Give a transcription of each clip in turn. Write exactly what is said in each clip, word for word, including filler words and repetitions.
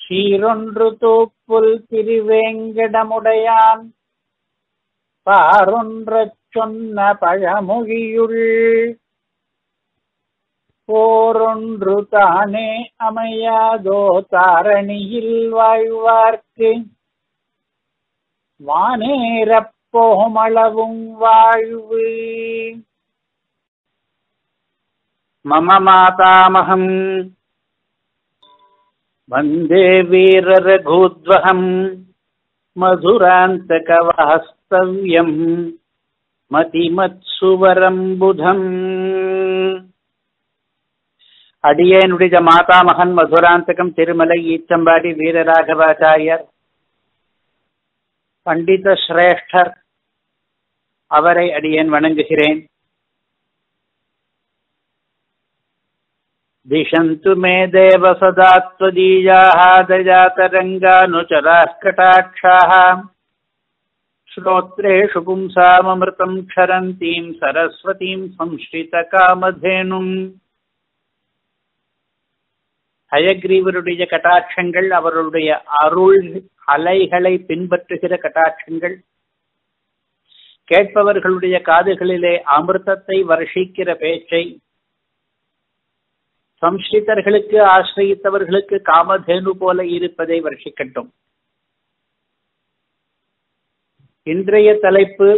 சீரொன்று தூப்புல் திருவேங்கடமுடையான் பாரொன்றச் சொன்ன பழமொழியுள் போரொன்று தானே அமையாதோ தாரணியில் வாழ்வார்க்கு வானேரப் போமளவும் வாழ்வு. மம மாதாமகம் வந்தே வீரரகூத்வஹம் மதுராந்தகவாஸ்தவ்யம் மதிமத்சுவரம் புதம். அடியேனுடைய மாதாமகன் மதுராந்தகம் திருமலை ஈச்சம்பாடி வீரராகவாச்சாரியர் பண்டித சிரேஷ்டர் அவரை அடியேன் வணங்குகிறேன். திஷந்து மே தேவ சதா த்வதீயாஹ தஜாதரங்கானுச்சராः கடாட்சாः ஸ்ரோத்ரேஷு பும்சாமமிருதம் க்ஷரந்தீம் சரஸ்வதீம் சம்ஸ்ரித காமதேனும். ஹயக்ரீவருடைய கட்டாட்சங்கள், அவருடைய அருள் அலைகளை பின்பற்றுகிற கட்டாட்சங்கள், கேட்பவர்களுடைய காதுகளிலே அமிர்தத்தை வருஷிக்கிற பேச்சை, சம்ஸ்ரிதர்களுக்கு ஆசிரியத்தவர்களுக்கு காமதேனு போல இருப்பதை வருஷிக்கட்டும். இன்றைய தலைப்பு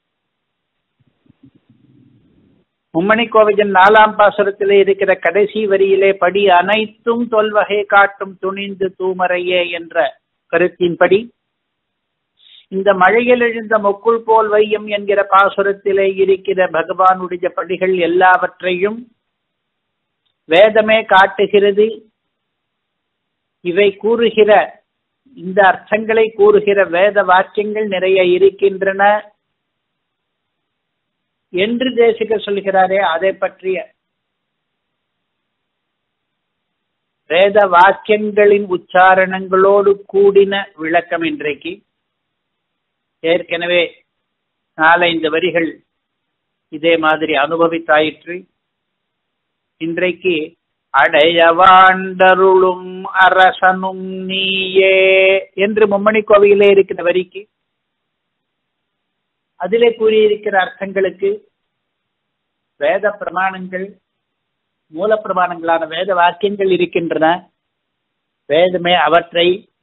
மும்மணி கோவையின் நாலாம் பாசுரத்திலே இருக்கிற கடைசி வரியிலே படி அனைத்தும் தொல்வகை காட்டும் துணிந்து தூமறையே என்ற கருத்தின்படி இந்த மழையில் எழுந்த மொக்குள் போல் வையம் என்கிற பாசுரத்திலே இருக்கிற பகவானுடைய படிகள் எல்லாவற்றையும் வேதமே காட்டுகிறது. இவை கூறுகிற இந்த அர்த்தங்களை கூறுகிற வேத வாக்கியங்கள் நிறைய இருக்கின்றன என்று தேசிகர் சொல்கிறாரே, அதை பற்றிய வேத வாக்கியங்களின் உச்சாரணங்களோடு கூடின விளக்கம் இன்றைக்கு. ஏற்கனவே நாலைந்து வரிகள் இதே மாதிரி அனுபவித்தாயிற்று. இன்றைக்கு அடையவாண்டருளும் அரசனும் நீயே என்று மும்மணி கோவையிலே இருக்கிற வரிக்கு அதிலே கூறியிருக்கிற அர்த்தங்களுக்கு வேத பிரமாணங்கள், மூல பிரமாணங்களான வேத வாக்கியங்கள் இருக்கின்றன. வேதமே அவற்றை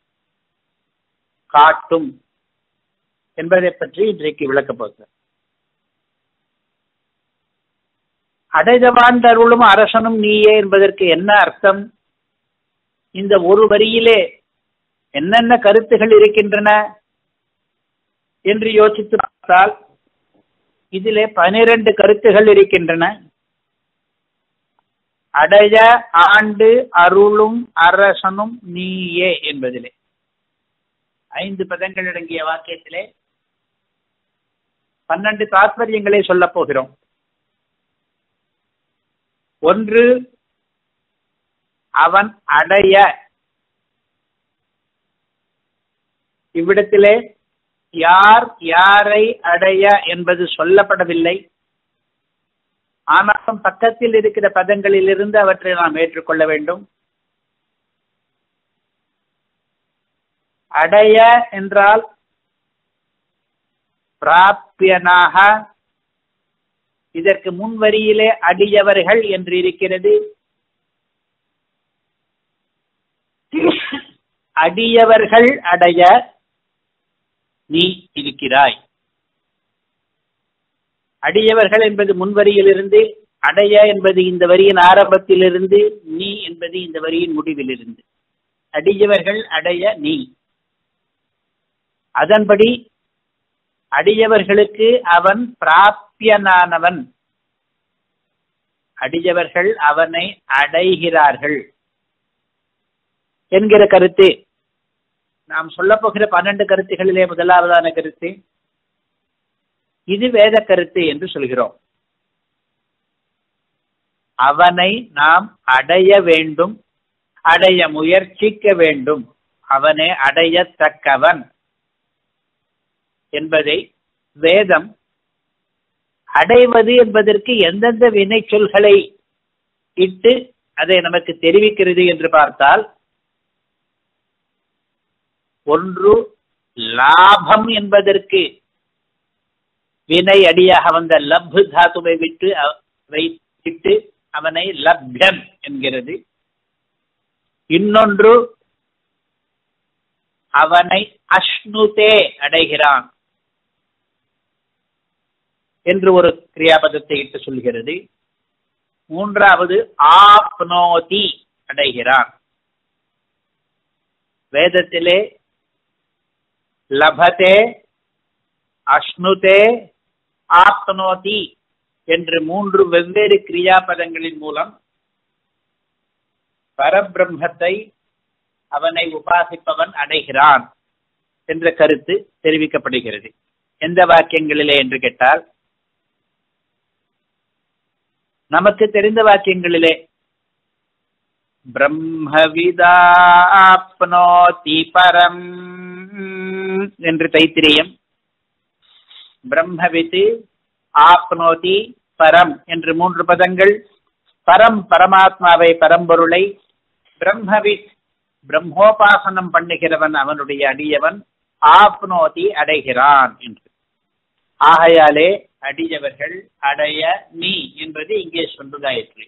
காட்டும் என்பதை பற்றி இன்றைக்கு விளக்கப் போகிறேன். அடைதவாண்டருளும் அரசனும் நீயே என்பதற்கு என்ன அர்த்தம்? இந்த ஒரு வரியிலே என்னென்ன கருத்துகள் இருக்கின்றன என்று யோசித்து பார்த்தால் இதிலே பனிரெண்டு கருத்துகள் இருக்கின்றன. அடைய ஆண்டு அருளும் அரசனும் நீயே என்பதிலே ஐந்து பதங்கள் அடங்கிய வாக்கியத்திலே பன்னெண்டு தாத்பரியங்களை சொல்லப் போகிறோம். ஒன்று, அவன் அடைய. இவ்விடத்திலே யார் யாரை அடைய என்பது சொல்லப்படவில்லை. ஆனாலும் பக்கத்தில் இருக்கிற பதங்களிலிருந்து அவற்றை நாம் ஏற்றுக்கொள்ள வேண்டும். அடைய என்றால் பிராப்யனாக. இதற்கு முன்வரியிலே அடியவர்கள் என்று இருக்கிறது. அடியவர்கள் அடைய நீ இருக்கிறாய். அடியவர்கள் என்பது முன்வரியிலிருந்து, அடைய என்பது இந்த வரியின் ஆரம்பத்திலிருந்து, நீ என்பது இந்த வரியின் முடிவிலிருந்து. அடியவர்கள் அடைய நீ. அதன்படி அடியவர்களுக்கு அவன் பிராப்யனானவன். அடியவர்கள் அவனை அடைகிறார்கள் என்கிற கருத்து நாம் சொல்ல போகிற பன்னெண்டு கருத்துகளிலே முதலாவதான கருத்து. இது வேத கருத்து என்று சொல்கிறோம். அவனை நாம் அடைய வேண்டும், அடைய முயற்சிக்க வேண்டும். அவனை அடையத்தக்கவன் என்பதை வேதம் அடைவது என்பதற்கு எந்தெந்த வினை சொல்களை இட்டு அதை நமக்கு தெரிவிக்கிறது என்று பார்த்தால், ஒன்று லாபம் என்பதற்கு வினை அடியாக வந்த லப் தாத்துவை விட்டு வைத்து அவனை லப்யன் என்கிறது. இன்னொன்று அவனை அஷ்ணுதே அடைகிறான் என்று ஒரு கிரியாபதத்தை இட்டு சொல்கிறது. மூன்றாவது ஆப்னோதி அடைகிறான். வேதத்திலே லபதே, அஷ்ணுதே, ஆப்னோதி என்று மூன்று வெவ்வேறு கிரியாபதங்களின் மூலம் பரபிரம்மத்தை அவனை உபாசிப்பவன் அடைகிறான் என்ற கருத்து தெரிவிக்கப்படுகிறது. எந்த வாக்கியங்களிலே என்று கேட்டால், நமக்கு தெரிந்த வாக்கியங்களிலே பிரம்மவிதாப்னோதி பரம் என்று தைத்திரியம், பிரம்மவித் ஆப்னோதி பரம் என்று மூன்று பதங்கள். பரம் பரமாத்மாவை, பரம்பொருளை, பிரம்மவித் பிரம்மோபாசனம் பண்ணுகிறவன் அவனுடைய அடியவன், ஆப்னோதி அடைகிறான் என்று. ஆகையாலே அடியவர்கள் அடைய நீ என்பது இங்கே சொல்வதாயிற்று.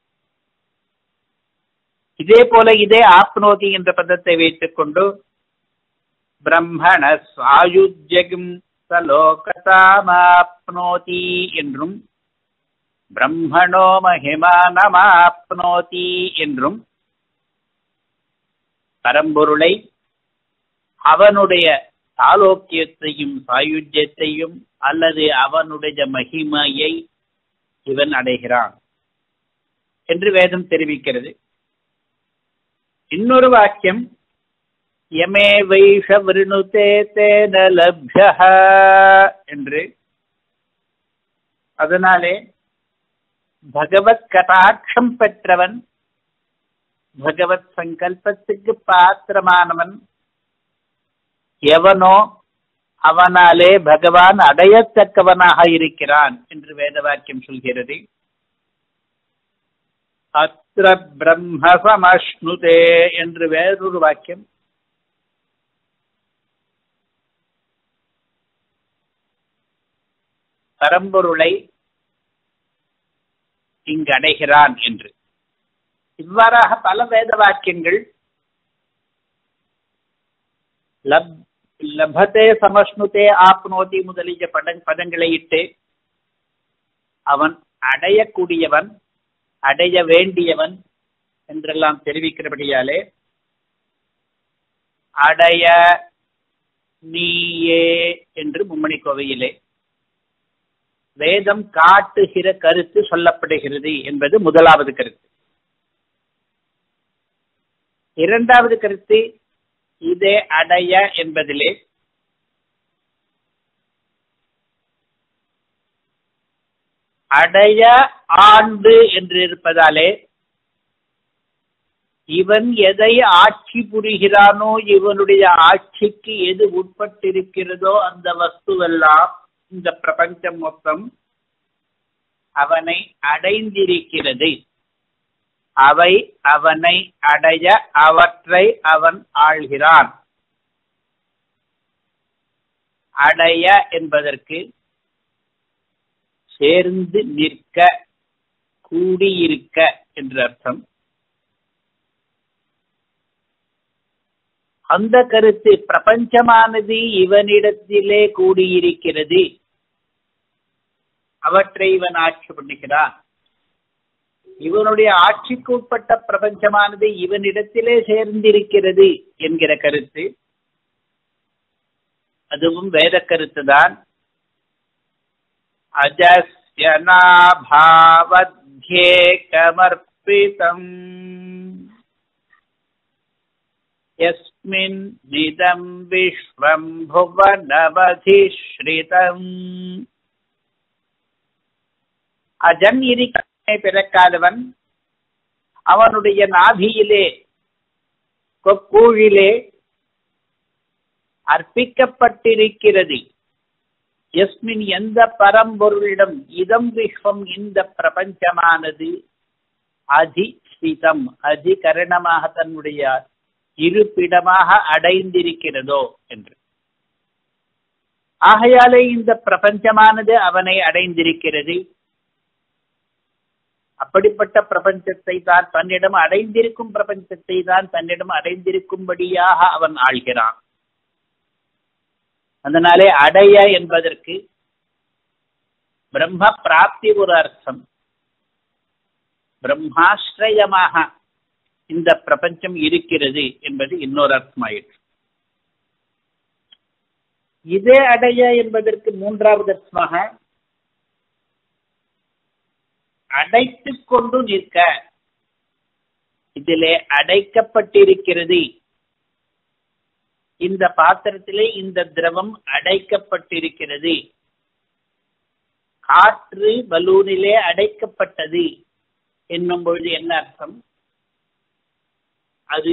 இதே போல இதே ஆப்னோதி என்ற பதத்தை வைத்துக் கொண்டு பிரம்மண சாயுஜ்யம் சலோகதாமாப்னோதி என்றும் பிரம்மணோ மகிமானமாப்னோதி என்றும் பரம்பொருளை அவனுடைய சாலோக்கியத்தையும் சாயுஜ்யத்தையும் அல்லது அவனுடைய மகிமையை இவன் அடைகிறான் என்று வேதம் தெரிவிக்கிறது. இன்னொரு வாக்கியம் யமே வைஷ விருணுதே தேன லப்யஹ என்று. அதனாலே பகவத் கடாட்சம் பெற்றவன், பகவத் சங்கல்பத்துக்கு பாத்திரமானவன் எவனோ அவனாலே பகவான் அடையத்தக்கவனாக இருக்கிறான் என்று வேத வாக்கியம் சொல்கிறது. அத்ர பிரம்ம சமஷ்ணுதே என்று வேறொரு வாக்கியம் பரம்பொருளை இங்கு அடைகிறான் என்று. இவ்வாறாக பல வேத வாக்கியங்கள் லப் லபதே சமஷ்ணுதே ஆப்னோதி முதலிய பட பதங்களை இட்டு அவன் அடையக்கூடியவன், அடைய வேண்டியவன் என்றெல்லாம் தெரிவிக்கிறபடியாலே அடைய நீயே என்று மும்மணி கோவையிலே வேதம் காட்டுகிற கருத்து சொல்லப்படுகிறது என்பது முதலாவது கருத்து. இரண்டாவது கருத்து இதே அடைய என்பதிலே அடைய ஆண்டு என்று இருப்பதாலே இவன் எதை ஆட்சி புரிகிறானோ, இவனுடைய ஆட்சிக்கு எது உட்பட்டிருக்கிறதோ அந்த வஸ்துவெல்லாம் இந்த பிரபஞ்சம் மொத்தம் அவனை அடைந்திருக்கிறது. அவை அவனை அடைய அவற்றை அவன் ஆள்கிறான். அடைய என்பதற்கு சேர்ந்து நிற்க, கூடியிருக்க என்று அர்த்தம். அந்த கருத்து பிரபஞ்சமானது இவனிடத்திலே கூடியிருக்கிறது, அவற்றை இவன் ஆட்சி பண்ணுகிறான். இவனுடைய ஆட்சிக்கு உட்பட்ட பிரபஞ்சமானது இவனிடத்திலே சேர்ந்திருக்கிறது என்கிற கருத்து, அதுவும் வேத கருத்துதான். அஜஸ்யநாபாவத்யேகமர்ப்பிதம் யஸ்மின் நிதம் விஸ்வம் புவனமதிஸ்ரிதம். அஜன் இருக்க பிறக்காதவன், அவனுடைய நாபியிலே கொக்கூழிலே அர்ப்பிக்கப்பட்டிருக்கிறது. யஸ்மின் எந்த பரம்பொருளிடம் இதம் விஸ்வம் இந்த பிரபஞ்சமானது அதிஸ்ரிதம் அதிகரணமாக தன்னுடைய இருப்பிடமாக அடைந்திருக்கிறதோ என்று. ஆகையாலே இந்த பிரபஞ்சமானது அவனை அடைந்திருக்கிறது. அப்படிப்பட்ட பிரபஞ்சத்தை தான் தன்னிடம் அடைந்திருக்கும் பிரபஞ்சத்தை தான் தன்னிடம் அடைந்திருக்கும்படியாக அவன் ஆள்கிறான். அதனாலே அடைய என்பதற்கு பிரம்ம பிராப்தி ஒரு அர்த்தம், பிரம்மாஸ்ரயமாக இந்த பிரபஞ்சம் இருக்கிறது என்பது இன்னொரு அர்த்தமாயிற்று. இதே அடைய என்பதற்கு மூன்றாவது அர்த்தமாக அடைத்துக் கொண்டு நிற்க, இதிலே அடைக்கப்பட்டிருக்கிறது, இந்த பாத்திரத்திலே இந்த திரவம் அடைக்கப்பட்டிருக்கிறது, காற்று பலூனிலே அடைக்கப்பட்டது என்னும் பொழுது என்ன அர்த்தம்? அது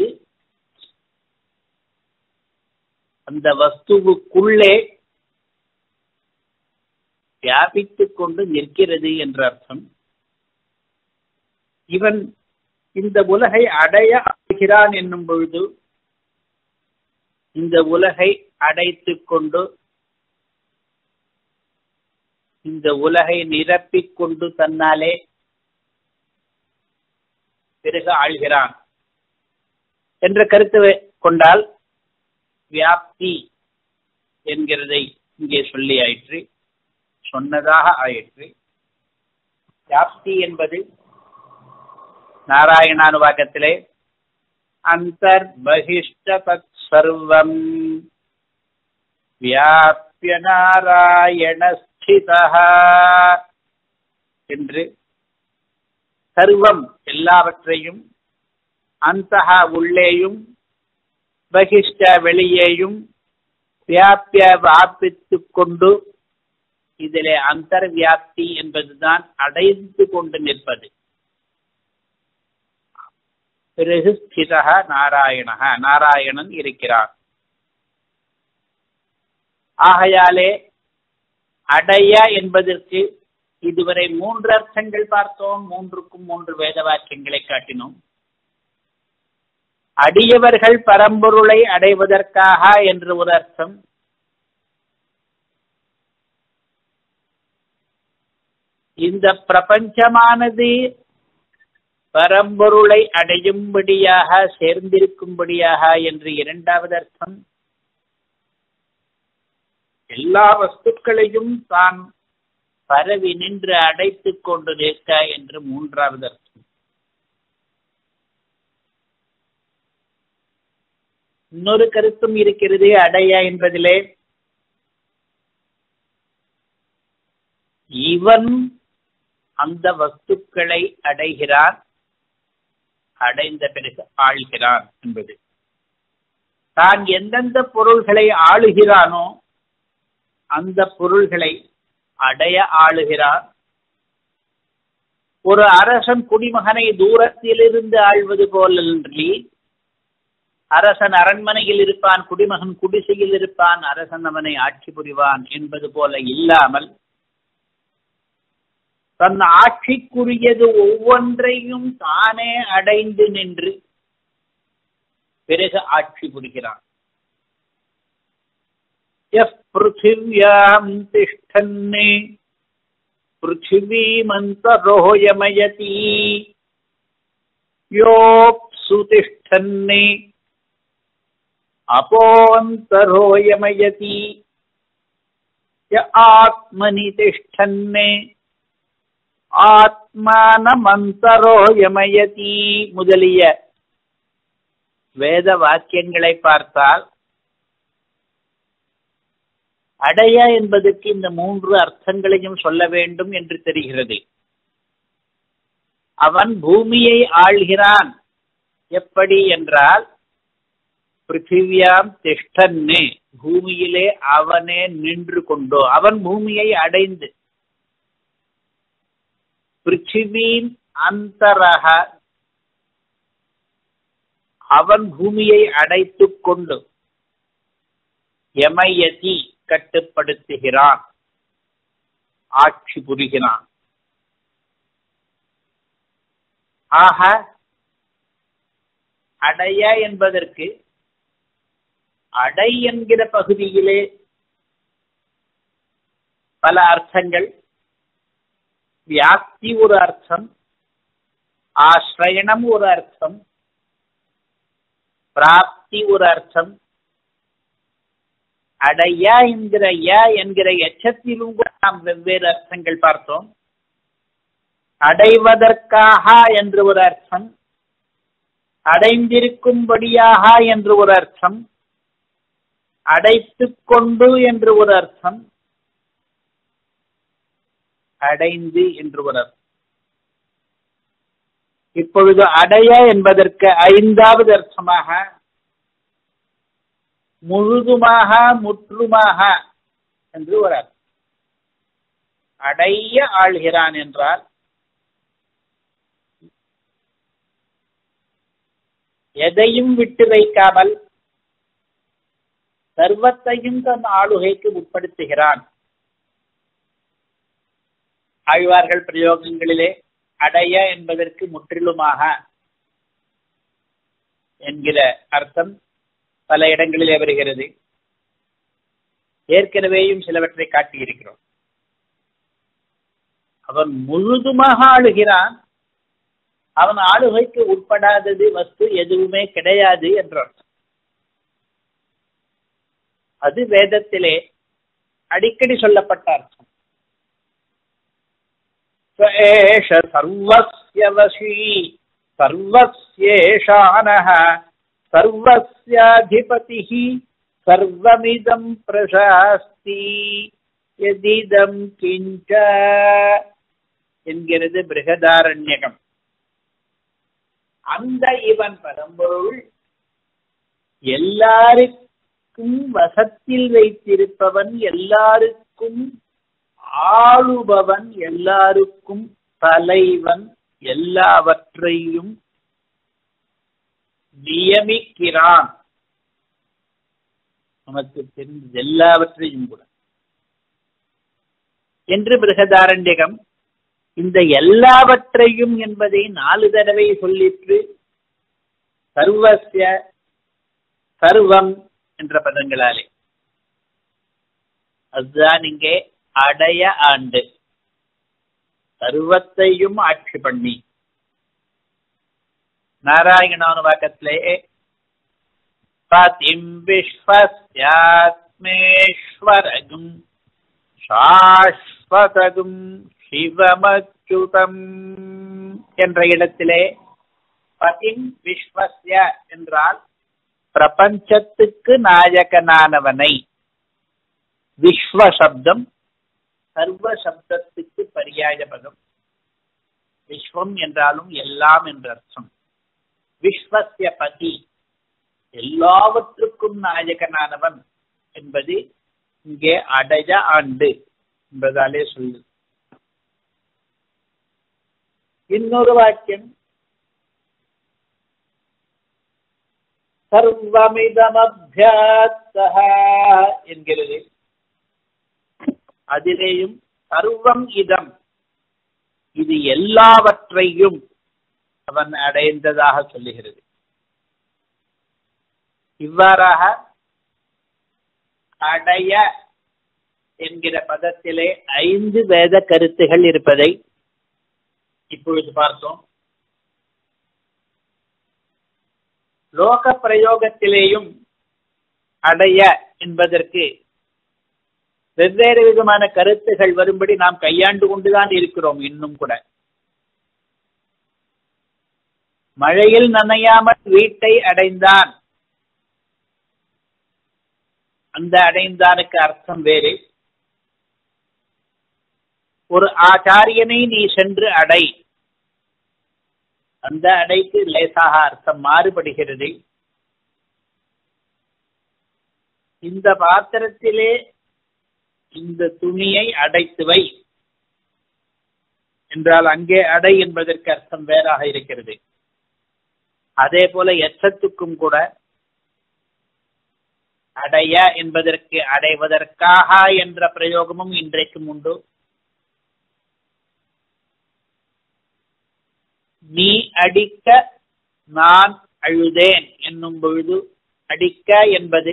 அந்த வஸ்துவுக்குள்ளே வியாபித்துக் கொண்டு நிற்கிறது என்ற அர்த்தம். இவன் இந்த உலகை அடைய ஆகிறான் என்னும் பொழுது இந்த உலகை அடைத்துக் கொண்டு இந்த உலகை நிரப்பிக் கொண்டு தன்னாலே பிறகு ஆள்கிறான் என்ற கருத்து கொண்டால் வியாப்தி என்கிறதை இங்கே சொல்லி ஆயிற்று, சொன்னதாக ஆயிற்று. வியாப்தி என்பது நாராயணானுவாக்கத்திலே அந்தர் பகிஷ்ட தத் சர்வம் வியாப்ய நாராயண ஸ்திதஹ என்று சர்வம் எல்லாவற்றையும், அந்தஹ உள்ளேயும், பகிஷ்ட வெளியேயும், வியாபிய வியாபித்துக் கொண்டு, இதிலே அந்தர்வியாப்தி என்பதுதான் அடைந்து கொண்டு நிற்பது. பிறகு ஸ்திதஹ நாராயணஹ, நாராயணன் இருக்கிறார். ஆகையாலே அடைய என்பதற்கு இதுவரை மூன்று அர்த்தங்கள் பார்த்தோம். மூன்றுக்கும் மூன்று வேத வாக்கியங்களை காட்டினோம். அடியவர்கள் பரம்பொருளை அடைவதற்காக என்று ஒரு அர்த்தம், இந்த பிரபஞ்சமானது பரம்பொருளை அடையும்படியாக சேர்ந்திருக்கும்படியாக என்று இரண்டாவது அர்த்தம், எல்லா வஸ்துக்களையும் தான் பரவி நின்று அடைத்துக் கொண்டு நிற்க என்று மூன்றாவது அர்த்தம். இன்னொரு கருத்தும் இருக்கிறது அடைய என்பதிலே. இவன் அந்த வஸ்துக்களை அடைகிறான், அடைந்த பிறகு ஆள்கிறான் என்பது. தான் எந்தெந்த பொருள்களை ஆளுகிறானோ அந்த பொருள்களை அடைய ஆளுகிறான். ஒரு அரசன் குடிமகனை தூரத்திலிருந்து ஆள்வது போலன்றி, அரசன் அரண்மனையில் இருப்பான், குடிமகன் குடிசையில் இருப்பான், அரசன் அவனை ஆட்சி புரிவான் என்பது போல இல்லாமல், தன் ஆட்சிக்குரியது ஒவ்வொன்றையும் தானே அடைந்து நின்று பிறகு ஆட்சி புரிகிறான். பிருத்திவ்யாம் திஷ்டன்னே பிருத்திவீமந்தரோயமயதி யோப்சு திஷ்டன்னே அபோந்தரோயமயதி ய ஆத்மனி திஷ்டன்னே ஆத்மானமந்தரோயமயதி முதலிய வேத வாக்கியங்களை பார்த்தால் அடைய என்பதற்கு இந்த மூன்று அர்த்தங்களையும் சொல்ல வேண்டும் என்று தெரிகிறது. அவன் பூமியை ஆள்கிறான். எப்படி என்றால், பிருத்திவியாம் திஷ்டன்னே, பூமியிலே அவனே நின்று கொண்டோ, அவன் பூமியை அடைந்து, பிருத்திவீன் அந்தரஹ, அவன் பூமியை அடைத்துக் கொண்டு, யமயதி கட்டுப்படுத்துகிறான், ஆட்சி புரிகிறான். ஆக அடைய என்பதற்கு அடை என்கிற பகுதியிலே பல அர்த்தங்கள். வியாப்தி ஒரு அர்த்தம், ஆஸ்ரயணம் ஒரு அர்த்தம், பிராப்தி ஒரு அர்த்தம். அடைய என்கிற ய என்கிற எச்சத்திலும் கூட நாம் வெவ்வேறு அர்த்தங்கள் பார்த்தோம். அடைவதற்காக என்று ஒரு அர்த்தம், அடைந்திருக்கும்படியாக என்று ஒரு அர்த்தம், அடைத்துக் கொண்டு என்று ஒரு அர்த்தம், அடைந்து என்று ஒரு அர்த்தம். இப்பொழுது அடைய என்பதற்கு ஐந்தாவது அர்த்தமாக முழுதுமாக முற்றுமாக என்று ஒரு அர்த்தம். அடைய ஆள்கிறான் என்றால் எதையும் விட்டு வைக்காமல் சர்வத்தையும் தன் ஆளுகைக்கு உட்படுத்துகிறான். ஆழ்வார்கள் பிரயோகங்களிலே அடைய என்பதற்கு முற்றிலுமாக என்கிற அர்த்தம் பல இடங்களிலே வருகிறது. ஏற்கனவேயும் சிலவற்றை காட்டியிருக்கிறோம். அவன் முழுதுமாக ஆளுகிறான், அவன் ஆளுகைக்கு உட்படாதது வஸ்து எதுவுமே கிடையாது என்ற அர்த்தம். அது வேதத்திலே அடிக்கடி சொல்லப்பட்ட அர்த்தம். சர்வஸ்ய வசி சர்வஸ்யேஷானஹ சர்வஸ்யாதிபதிஹி சர்வமிதம் பிரசாஸ்தி யதிதம் கிஞ்ச என்கிறது பிருஹதாரண்யகம். அந்த இவன் பரம்பொருள் எல்லாருக்கும் வசத்தில் வைத்திருப்பவன், எல்லாருக்கும் ஆளுபவன், எல்லாருக்கும் தலைவன், எல்லாவற்றையும் நியமிக்கிறான். நமக்கு தெரிந்த எல்லாவற்றையும் கூட என்று பிருஹதாரண்யகம் இந்த எல்லாவற்றையும் என்பதை நாலு தடவை சொல்லிற்று. சர்வஸ்ய சர்வம் என்ற பதங்களாலே. அதுதான் இங்கே அடைய ஆண்டு. சர்வத்தையும் ஆட்சி பண்ணி. நாராயணானுவாக்கத்திலே பதிம் விஸ்வஸ்யாத்மேஸ்வரகும் சாஸ்வதகும் சிவமச்சுதம் என்ற இடத்திலே பதிம் விஸ்வஸ்ய என்றால் பிரபஞ்சத்துக்கு நாயகனானவனை. விஸ்வ சப்தம் சர்வ சப்தத்துக்கு பரியாய பதம். விஸ்வம் என்றாலும் எல்லாம் என்ற அர்த்தம். விஸ்வஸ்ய பதி எல்லாவற்றுக்கும் நாயகனானவன் என்பது இங்கே அடைய ஆண்டு என்பதாலே சொல்லு. இன்னொரு வாக்கியம் சர்வமிதமப்யாத்தஹ என்கிறது. அதிலேயும் சர்வம் இதம், இது எல்லாவற்றையும் அவன் அடைந்ததாக சொல்லுகிறது. இவ்வாறாக அடைய என்கிற பதத்திலே ஐந்து வேத கருத்துகள் இருப்பதை இப்பொழுது பார்த்தோம். லோக பிரயோகத்திலேயும் அடைய என்பதற்கு வெவ்வேறு விதமான கருத்துகள் வரும்படி நாம் கையாண்டு கொண்டுதான் இருக்கிறோம். இன்னும் கூட மழையில் நனையாமல் வீட்டை அடைந்தான், அந்த அடைந்தானுக்கு அர்த்தம் வேறு. ஒரு ஆச்சாரியனை நீ சென்று அடை, அந்த அடைக்கு லேசாக அர்த்தம் மாறுபடுகிறது. இந்த பாத்திரத்திலே இந்த துணியை அடைத்து வை என்றால் அங்கே அடை என்பதற்கு அர்த்தம் வேறாக இருக்கிறது. அதே போல எச்சத்துக்கும் கூட அடைய என்பதற்கு அடைவதற்காக என்ற பிரயோகமும் இன்றைக்கும் உண்டு. நீ அடிக்க நான் அழுதேன் என்னும் பொழுது அடிக்க என்பது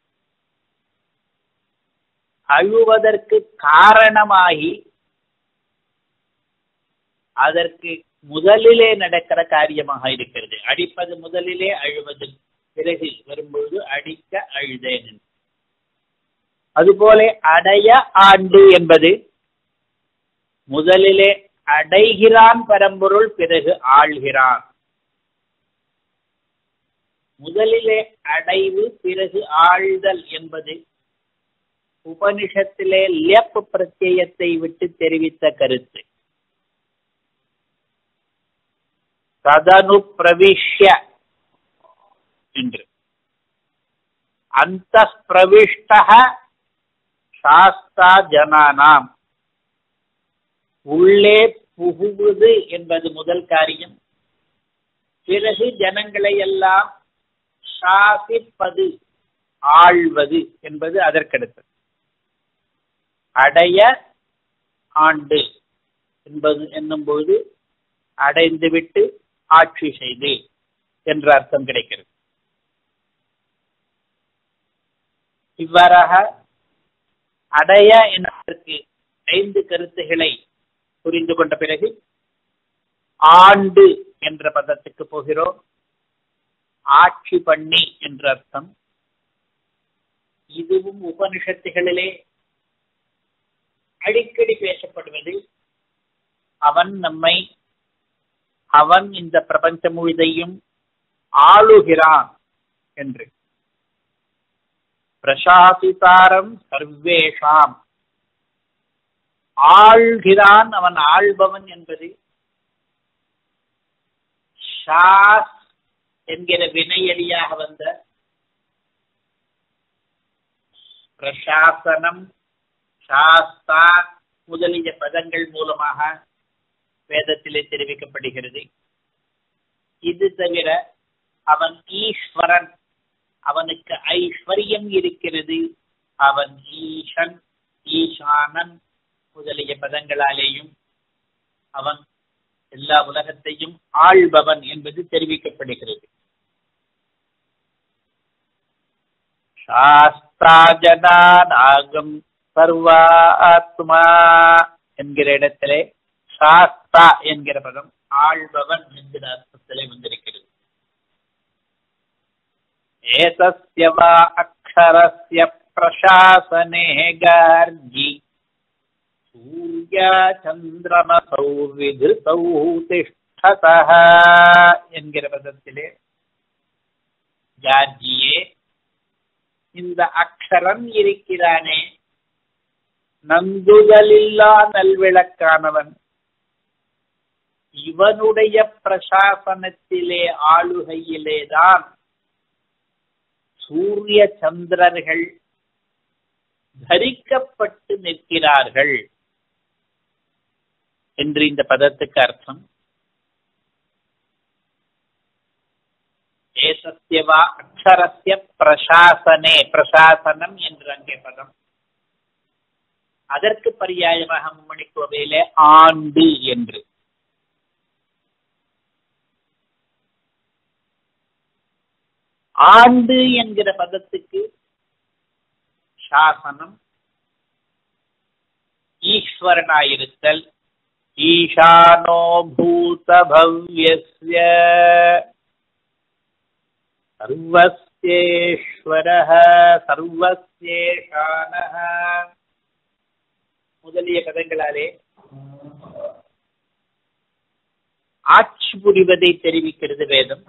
அழுவதற்கு காரணமாகி அதற்கு முதலிலே நடக்கிற காரியமாக இருக்கிறது. அடிப்பது முதலிலே, அழுவது பிறகு வரும்பொழுது அடிக்க அழுதேன். அதுபோல அடைய ஆண்டு என்பது முதலிலே அடைகிறான் பரம்பொருள், பிறகு ஆள்கிறான். முதலிலே அடைவு பிறகு ஆழ்தல் என்பது உபனிஷத்திலே லேப் பிரத்யயத்தை விட்டு தெரிவித்த கருத்து. ததனு பிரவிஷ்ய என்று அந்த பிரவிஷ்டஹ சாஸ்தா ஜனானாம், உள்ளே புகுவது என்பது முதல் காரியம். பிறகு ஜனங்களை எல்லாம் சாசிப்பது, ஆள்வது என்பது அதற்கடுத்தது. அடைய ஆண்டு என்பது என்னும் பொழுது அடைந்துவிட்டு ஆட்சி செய்து என்ற அர்த்தம் கிடைக்கிறது. இவ்வாறாக அடைய என்பதற்கு ஐந்து கருத்துகளை புரிந்து கொண்ட பிறகு ஆண்டு என்ற பதத்துக்கு போகிறோம். ஆட்சி பண்ணி என்ற அர்த்தம். இதுவும் உபனிஷத்துகளிலே அடிக்கடி பேசப்படுவது. அவன் நம்மை, அவன் இந்த பிரபஞ்சம் முழுதையும் ஆளுகிறான் என்று. பிரசாசிதாரம் சர்வேஷாம், ஆள்கிறான், அவன் ஆள்பவன் என்பது ஷாஸ் என்கிற வினையலியாக வந்த பிரசாசனம், சாஸ்தா முதலிய பதங்கள் மூலமாக வேதத்திலே தெரிவிக்கப்படுகிறது. இது தவிர அவன் ஈஸ்வரன், அவனுக்கு ஐஸ்வர்யம் இருக்கிறது, அவன் ஈசன், ஈசானன் முதலிய பதங்களாலேயும் அவன் எல்லா உலகத்தையும் ஆள்பவன் என்பது தெரிவிக்கப்படுகிறது. சாஸ்தாஜனாநாகம் சர்வாத்மா என்கிற இடத்திலே சாஸ்தா என்கிற பதம் ஆள்பவன் என்கிற அர்த்தத்திலே வந்திருக்கிறது. ஏதஸ்ய வா அக்ஷரஸ்ய பிரசாசனே கார்ஜி சூர்யா சந்திரமசௌ விதுசௌ திஷ்டதஹ என்கிற பதத்திலே கார்ஜியே, இந்த அக்ஷரம் இருக்கிறானே, நந்துதலில்லா நல்விளக்கானவன், இவனுடைய பிரசாசனத்திலே ஆளுகையிலேதான் சூரிய சந்திரர்கள் தரிக்கப்பட்டு நிற்கிறார்கள் என்று இந்த பதத்துக்கு அர்த்தம். ஏசஸ்யவா அக்ஷரஸ்ய பிரசாசனே, பிரசாசனம் என்று அங்கே பதம். அதற்கு பரியாயமாக மும்மணிக்கோவையிலே ஆண்டு என்று. ஆண்டு என்கிற பதத்துக்கு சாசனம், ஈஸ்வரனாயிருத்தல், ஈசானோ பூத பவ்யஸ்ய சர்வஸ்யேஸ்வரஹ சர்வஸ்யேஷானஹ முதலிய பதங்களாலே ஆட்சி புரிவதை தெரிவிக்கிறது வேதம்.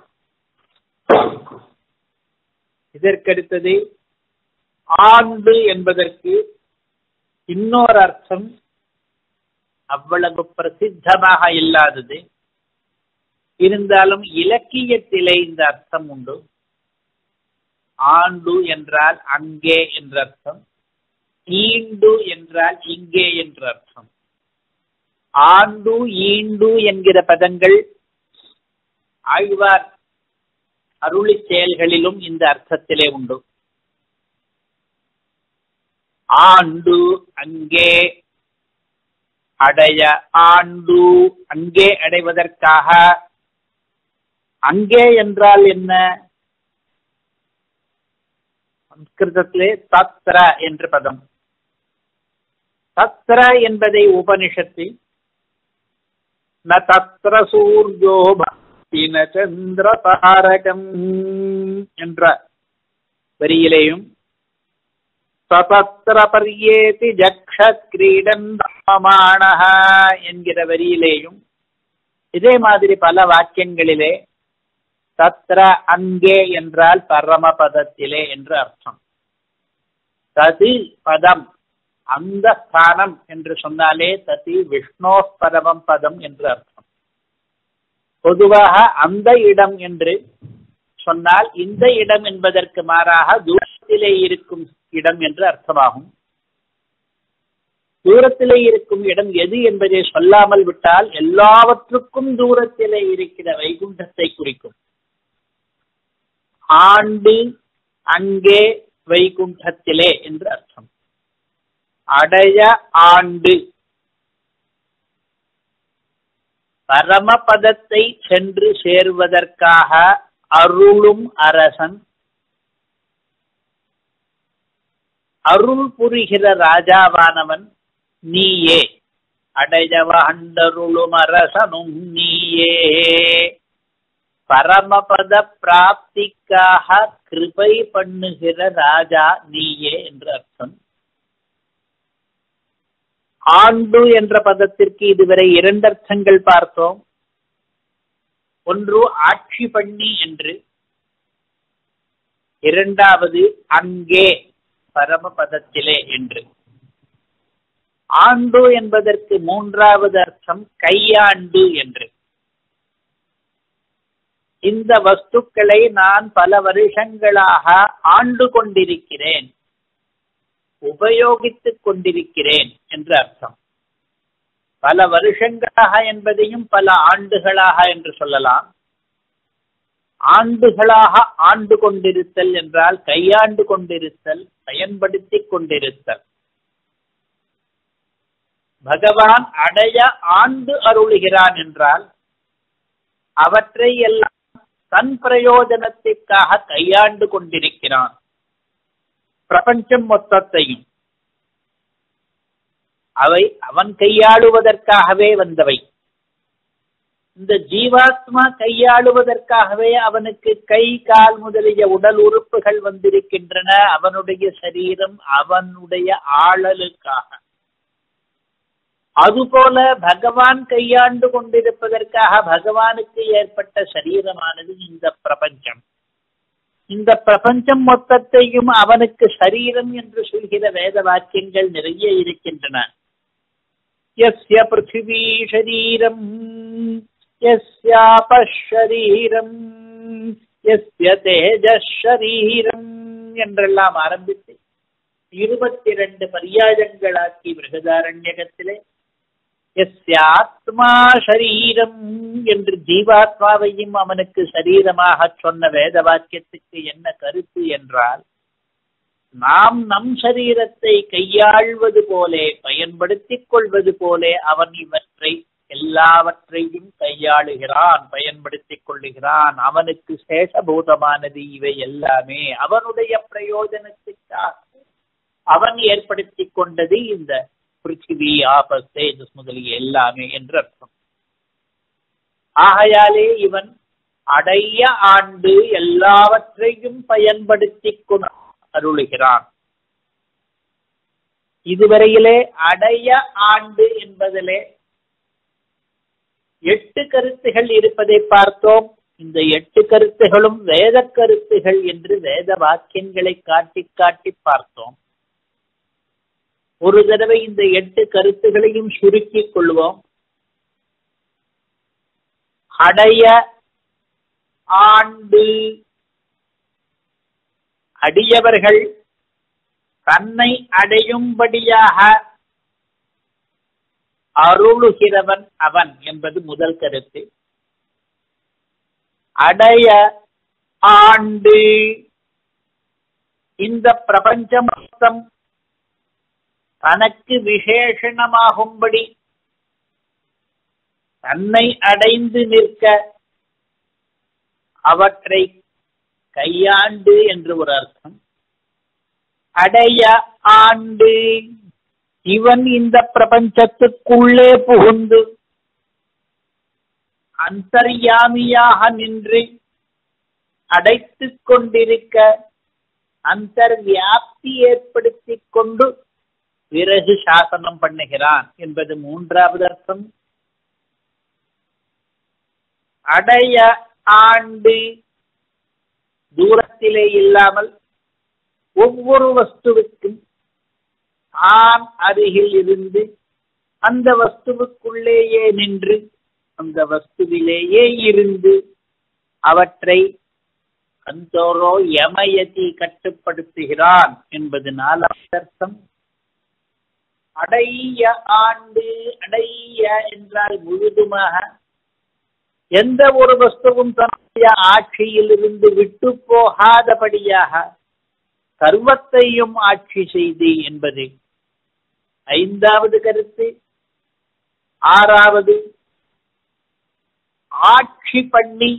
இதற்கடுத்தது ஆண்டு என்பதற்கு இன்னொரு அர்த்தம் அவ்வளவு பிரசித்தமாக இல்லாதது, இருந்தாலும் இலக்கியத்திலே இந்த அர்த்தம் உண்டு. ஆண்டு என்றால் அங்கே என்ற அர்த்தம், ஈண்டு என்றால் இங்கே என்ற அர்த்தம். ஆண்டு ஈண்டு என்கிற பதங்கள் ஆழ்வார் அருளி செயல்களிலும் இந்த அர்த்தத்திலே உண்டு. ஆண்டு அங்கே, அடைய ஆண்டு அங்கே அடைவதற்காக, அங்கே என்றால் என்ன? சம்ஸ்கிருதத்திலே தத்ர என்ற பதம். தத்ர என்பதை உபனிஷத்தில் ந தத்ர சூர்யோ பக்தி ந சந்திர தாரகம் என்ற வரியிலேயும் சதத்ர பர்யேதி ஜக்ஷ கிரீடன் ராமாணஹ என்கிற வரியிலேயும் இதே மாதிரி பல வாக்கியங்களிலே தத்ர அங்கே என்றால் பரமபதத்திலே என்று அர்த்தம். தது பதம் அந்த ஸ்தானம் என்று சொன்னாலே ததி விஷ்ணோ பரமம் பதம் என்று அர்த்தம். பொதுவாக அந்த இடம் என்று சொன்னால் இந்த இடம் என்பதற்கு மாறாக தூரத்திலே இருக்கும் இடம் என்று அர்த்தமாகும். தூரத்திலே இருக்கும் இடம் எது என்பதை சொல்லாமல் விட்டால் எல்லாவற்றுக்கும் தூரத்திலே இருக்கிற வைகுண்டத்தை குறிக்கும். ஆண்டு அங்கே வைகுண்டத்திலே என்று அர்த்தம். அடைய ஆண்டு பரமபதத்தை சென்று சேர்வதற்காக அருளும் அரசன், அருள் புரிகிற ராஜாவானவன் நீயே. அடையவண்டருளும் அரசனும் நீயே. பரமபத பிராப்திக்காக கிருபை பண்ணுகிற ராஜா நீயே என்று அர்த்தம். ஆண்டு என்ற பதத்திற்கு இதுவரை இரண்டு அர்த்தங்கள் பார்த்தோம். ஒன்று ஆட்சி பண்ணி என்று, இரண்டாவது அங்கே பரமபதத்திலே என்று. ஆண்டு என்பதற்கு மூன்றாவது அர்த்தம் கையாண்டு என்று. இந்த வஸ்துக்களை நான் பல வருஷங்களாக ஆண்டு கொண்டிருக்கிறேன், உபயோகித்துக் கொண்டிருக்கிறேன் என்று அர்த்தம். பல வருஷங்களாக என்பதையும் பல ஆண்டுகளாக என்று சொல்லலாம். ஆண்டுகளாக ஆண்டு கொண்டிருத்தல் என்றால் கையாண்டு கொண்டிருத்தல், பயன்படுத்திக் கொண்டிருத்தல். பகவான் அடைய ஆண்டு அருளுகிறான் என்றால் அவற்றை எல்லாம் தன் பிரயோஜனத்திற்காக கையாண்டு கொண்டிருக்கிறான். பிரபஞ்சம் மொத்தத்தையும் அவை அவன் கையாளுவதற்காகவே வந்தவை. இந்த ஜீவாத்மா கையாளுவதற்காகவே அவனுக்கு கை கால் முதலிய உடல் உறுப்புகள் வந்திருக்கின்றன. அவனுடைய சரீரம் அவனுடைய ஆளலுக்காக. அதுபோல பகவான் கையாண்டு கொண்டிருப்பதற்காக பகவானுக்கு ஏற்பட்ட சரீரமானது இந்த பிரபஞ்சம். இந்த பிரபஞ்சம் மொத்தத்தையும் அவனுக்கு சரீரம் என்று சொல்கிற வேத வாக்கியங்கள் நிறைய இருக்கின்றன. யஸ்ய பிருத்திவி ஷரீரம் யஸ்யாபஷரீரம் யஸ்ய தேஜஸ் ஷரீரம் என்றெல்லாம் ஆரம்பித்து இருபத்தி இரண்டு பர்யாயங்களாக்கி பிருகதாரண்யகத்திலே யஸ்யாத்மா ஷரீரம் என்று ஜீவாத்மாவையும் அவனுக்கு சரீரமாக சொன்ன வேத வாக்கியத்துக்கு என்ன கருத்து என்றால், நாம் நம் சரீரத்தை கையாள்வது போலே பயன்படுத்திக் கொள்வது போலே அவன் இவற்றை எல்லாவற்றையும் கையாளுகிறான், பயன்படுத்திக் கொள்ளுகிறான். அவனுக்கு சேஷபூதமானது இவை எல்லாமே அவனுடைய பிரயோஜனத்துக்காக அவன் ஏற்படுத்தி கொண்டது இந்த பிருத்திவி ஆபஸ் தேஜஸ் முதலிய எல்லாமே என்று அர்த்தம். ஆகையாலே இவன் அடைய ஆண்டு எல்லாவற்றையும் பயன்படுத்திக் கொண்டு அருளுகிறான். இதுவரையிலே அடைய ஆண்டு என்பதிலே எட்டு கருத்துகள் இருப்பதை பார்த்தோம். இந்த எட்டு கருத்துகளும் வேத கருத்துகள் என்று வேத வாக்கியங்களை காட்டி காட்டி பார்த்தோம். ஒரு தடவை இந்த எட்டு கருத்துகளையும் சுருக்கிக் கொள்வோம். அடைய ஆண்டு, அடியவர்கள் தன்னை அடையும்படியாக அருளுகிறவன் அவன் என்பது முதல் கருத்து. அடைய ஆண்டு, இந்த பிரபஞ்சம் மொத்தம் தனக்கு விசேஷணமாகும்படி தன்னை அடைந்து நிற்க அவற்றை கையாண்டு என்று ஒரு அர்த்தம். அடைய ஆண்டு, இவன் இந்த பிரபஞ்சத்துக்குள்ளே புகுந்து அந்தர்யாமியாக நின்று அடைத்துக் கொண்டிருக்க அந்தர்வியாப்தி ஏற்படுத்திக் கொண்டு பிறகு சாசனம் பண்ணுகிறான் என்பது மூன்றாவது அர்த்தம். அடைய ஆண்டு, தூரத்திலே இல்லாமல் ஒவ்வொரு வஸ்துவுக்கும் ஆண் அருகில் இருந்து அந்த வஸ்துவுக்குள்ளேயே நின்று அந்த வஸ்துவிலேயே இருந்து அவற்றை அந்தோரோ யமயதி கட்டுப்படுத்துகிறான் என்பது நாலாவது அர்த்தம். அடைய ஆண்டு, அடைய என்றால் முழுதுமாக எந்த ஒரு வஸ்துவும் தன்னுடைய ஆட்சியில் இருந்து விட்டு போகாதபடியாக சர்வத்தையும் ஆட்சி செய்து என்பது ஐந்தாவது கருத்து. ஆறாவது, ஆட்சி பண்ணி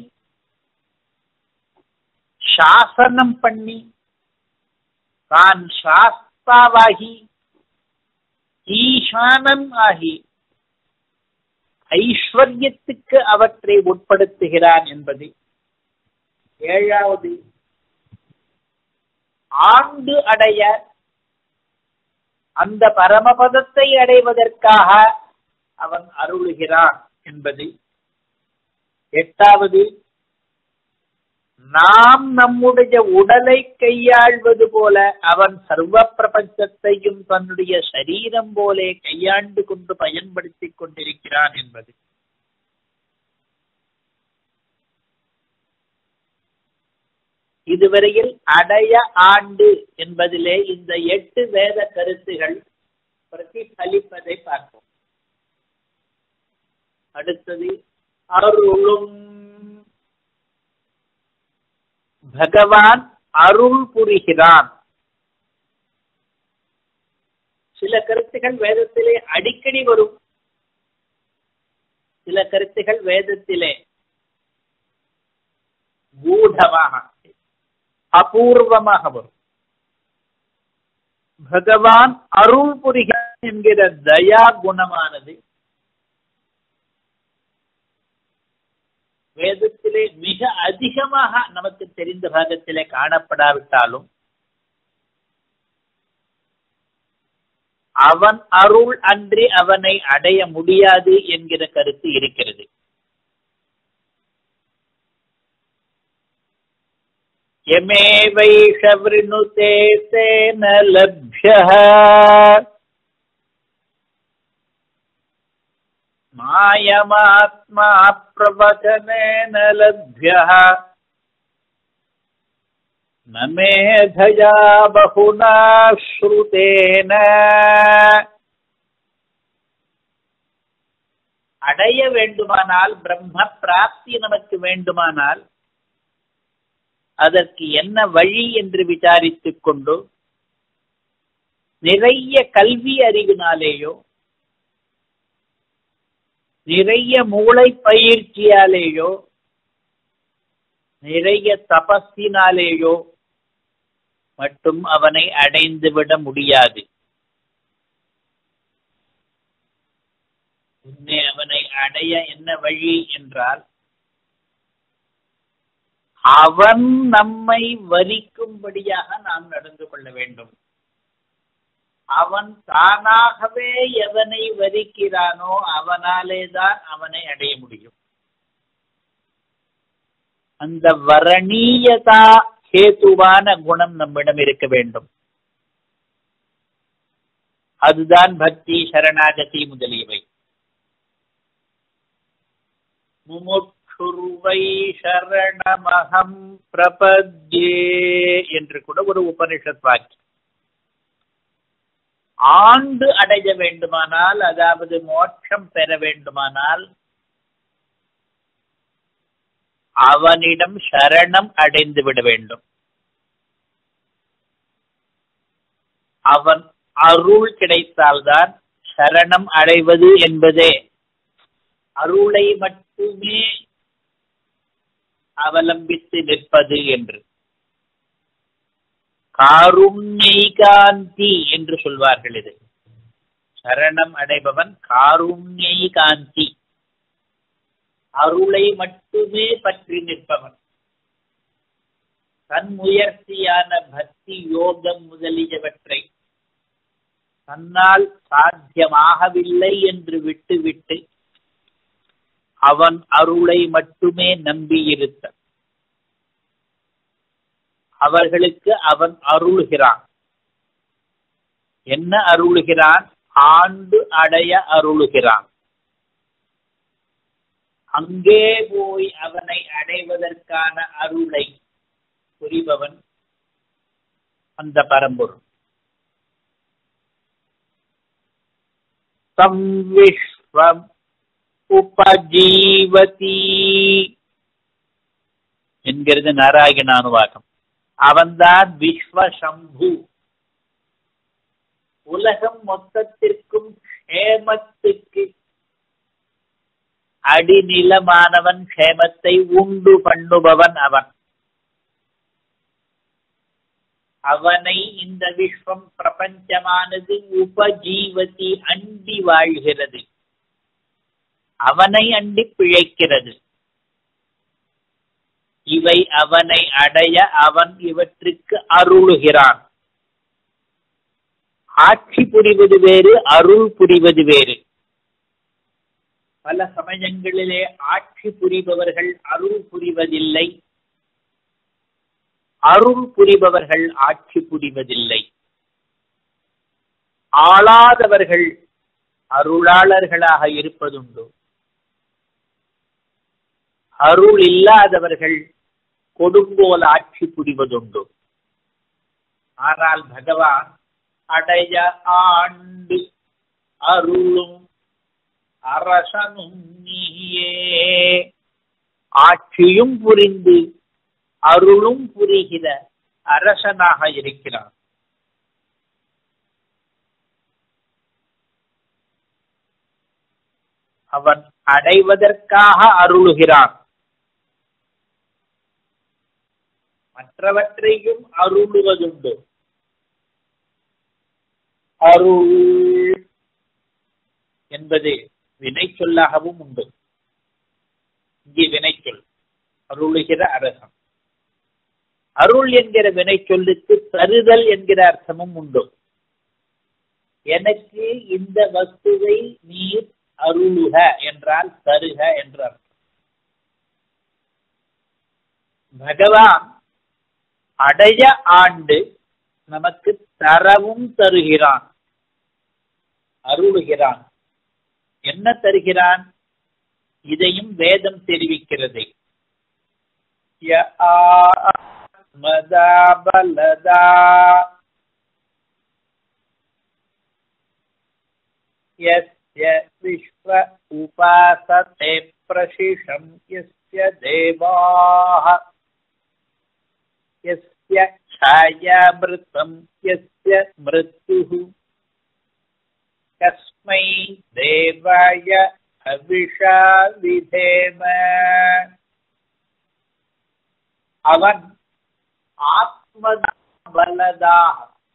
சாசனம் பண்ணி தான் சாஸ்தாவாகி ஈசானன் ஆகி ஐஸ்வர்யத்துக்கு அவற்றை உட்படுத்துகிறான் என்பது ஏழாவது. ஆண்டு அடைய, அந்த பரமபதத்தை அடைவதற்காக அவன் அருளுகிறான் என்பது எட்டாவது. நாம் நம்முடைய உடலை கையாள்வது போல அவன் சர்வ பிரபஞ்சத்தையும் தன்னுடைய சரீரம் போலே கையாண்டு கொண்டு பயன்படுத்திக் கொண்டிருக்கிறான் என்பது. இதுவரையில் அடைய ஆண்டு என்பதிலே இந்த எட்டு வேத கருத்துகள் பிரதிபலிப்பதை பார்ப்போம். அடுத்தது அருளும். பகவான் அருள் புரிகிறான். சில கருத்துகள் வேதத்திலே அடிக்கடி வரும், சில கருத்துகள் வேதத்திலே கூடமாக அபூர்வமாக வரும். பகவான் அருள் புரிகிறான் என்கிற தயா குணமானது வேதத்திலே மிக அதிகமாக நமக்கு தெரிந்த பாகத்திலே காணப்படாவிட்டாலும் அவன் அருள் அன்றி அவனை அடைய முடியாது என்கிற கருத்து இருக்கிறது. யமே வைஷவ்ருணுதே தேன லப்யஹ மாயமாத்மா பிரவச்சனேன லப்யஹ ந மேதயா பஹுனா ஸ்ருதேன. அடைய வேண்டுமானால், பிரம்ம பிராப்தி நமக்கு வேண்டுமானால் அதற்கு என்ன வழி என்று விசாரித்துக் கொண்டு நிறைய கல்வி அறிவினாலேயோ நிறைய மூளை பயிற்சியாலேயோ நிறைய தபஸினாலேயோ மட்டும் அவனை அடைந்துவிட முடியாது. உன்னை அவனை அடைய என்ன வழி என்றால், அவன் நம்மை வரிக்கும்படியாக நாம் நடந்து கொள்ள வேண்டும். அவன் தானாகவே எவனை வரிக்கிறானோ அவனாலே தான் அவனை அடைய முடியும். அந்த வரணீயதா ஹேதுவான குணம் நம்மிடம் இருக்க வேண்டும். அதுதான் பக்தி, சரணாகதி முதலியவை. முமுட்சுர்வை சரணமஹம் பிரபத்யே என்று கூட ஒரு உபனிஷத் வாக்கியம். ஆண்டு அடைய வேண்டுமானால், அதாவது மோட்சம் பெற வேண்டுமானால் அவனிடம் சரணம் அடைந்து விட வேண்டும். அவன் அருள் கிடைத்தால்தான் சரணம் அடைவது என்பதே. அருளை மட்டுமே அவலம்பித்து நிற்பது என்று. காருண்யைகாந்தி என்று சொல்வார்கள். இது சரணம் அடைபவன் காருண்யைகாந்தி, அருளை மட்டுமே பற்றி நிற்பவன். தன் முயற்சியான பக்தி யோகம் முதலியவற்றை தன்னால் சாத்தியமாகவில்லை என்று விட்டுவிட்டு அவன் அருளை மட்டுமே நம்பியிருத்த அவர்களுக்கு அவன் அருளுகிறான். என்ன அருளுகிறான்? ஆண்டு அடைய அருளுகிறான். அங்கே போய் அவனை அடைவதற்கான அருளை புரிபவன் அந்த பரம்பொருள். தம் விஸ்வம் உபஜீவதி என்கிறது நாராயண அனுவாகம். அவன்தான் விஸ்வசம்பு, உலகம் மொத்தத்திற்கும் க்ஷேமத்துக்கு அடிநிலமானவன், க்ஷேமத்தை உண்டு பண்ணுபவன் அவன். அவனை இந்த விஸ்வம் பிரபஞ்சமானது உபஜீவதி அண்டி வாழ்கிறது, அவனை அண்டி பிழைக்கிறது. இவை அவனை அடைய அவன் இவற்றுக்கு அருளுகிறான். ஆட்சி புரிவது வேறு, அருள் புரிவது வேறு. பல சமயங்களிலே ஆட்சி புரிபவர்கள் அருள் புரிவதில்லை, அருள் புரிபவர்கள் ஆட்சி புரிவதில்லை. ஆளாதவர்கள் அருளாளர்களாக இருப்பதுண்டு, அருள் இல்லாதவர்கள் கொடுங்கோல் ஆட்சி புரிவதுண்டு. ஆனால் பகவான் அடைய ஆண்டு அருளும் அரசனும் நீயே, ஆட்சியும் புரிந்து அருளும் புரிகிற அரசனாக இருக்கிறான். அவன் அடைவதற்காக அருளுகிறான். மற்றவற்றையும் அருளுவதுண்டு. அருள் என்பது வினை சொல்லாகவும் உண்டு. இங்கே வினை சொல் அருளுகிற அரசன். அருள் என்கிற வினை சொல்லுக்கு தருதல் என்கிற அர்த்தமும் உண்டு. எனக்கு இந்த வஸ்துவை நீர் அருளுக என்றால் தருக என்ற அர்த்தம். பகவான் அடைய ஆண்டு நமக்கு தரவும் தருகிறான், அருளுகிறான். என்ன தருகிறான்? இதையும் வேதம் தெரிவிக்கிறது. மதா பலதா யஸ்ய விஸ்வ உபாசதே பிரசிஷம் யஸ்ய தேவாஹ யஸ்ய ಛಾಯಾಮೃತಂ யஸ்ய மிருத்யுஹு கஸ்மை தேவாய அவிஷா விதேம. அவன் ஆத்மதா பலதாக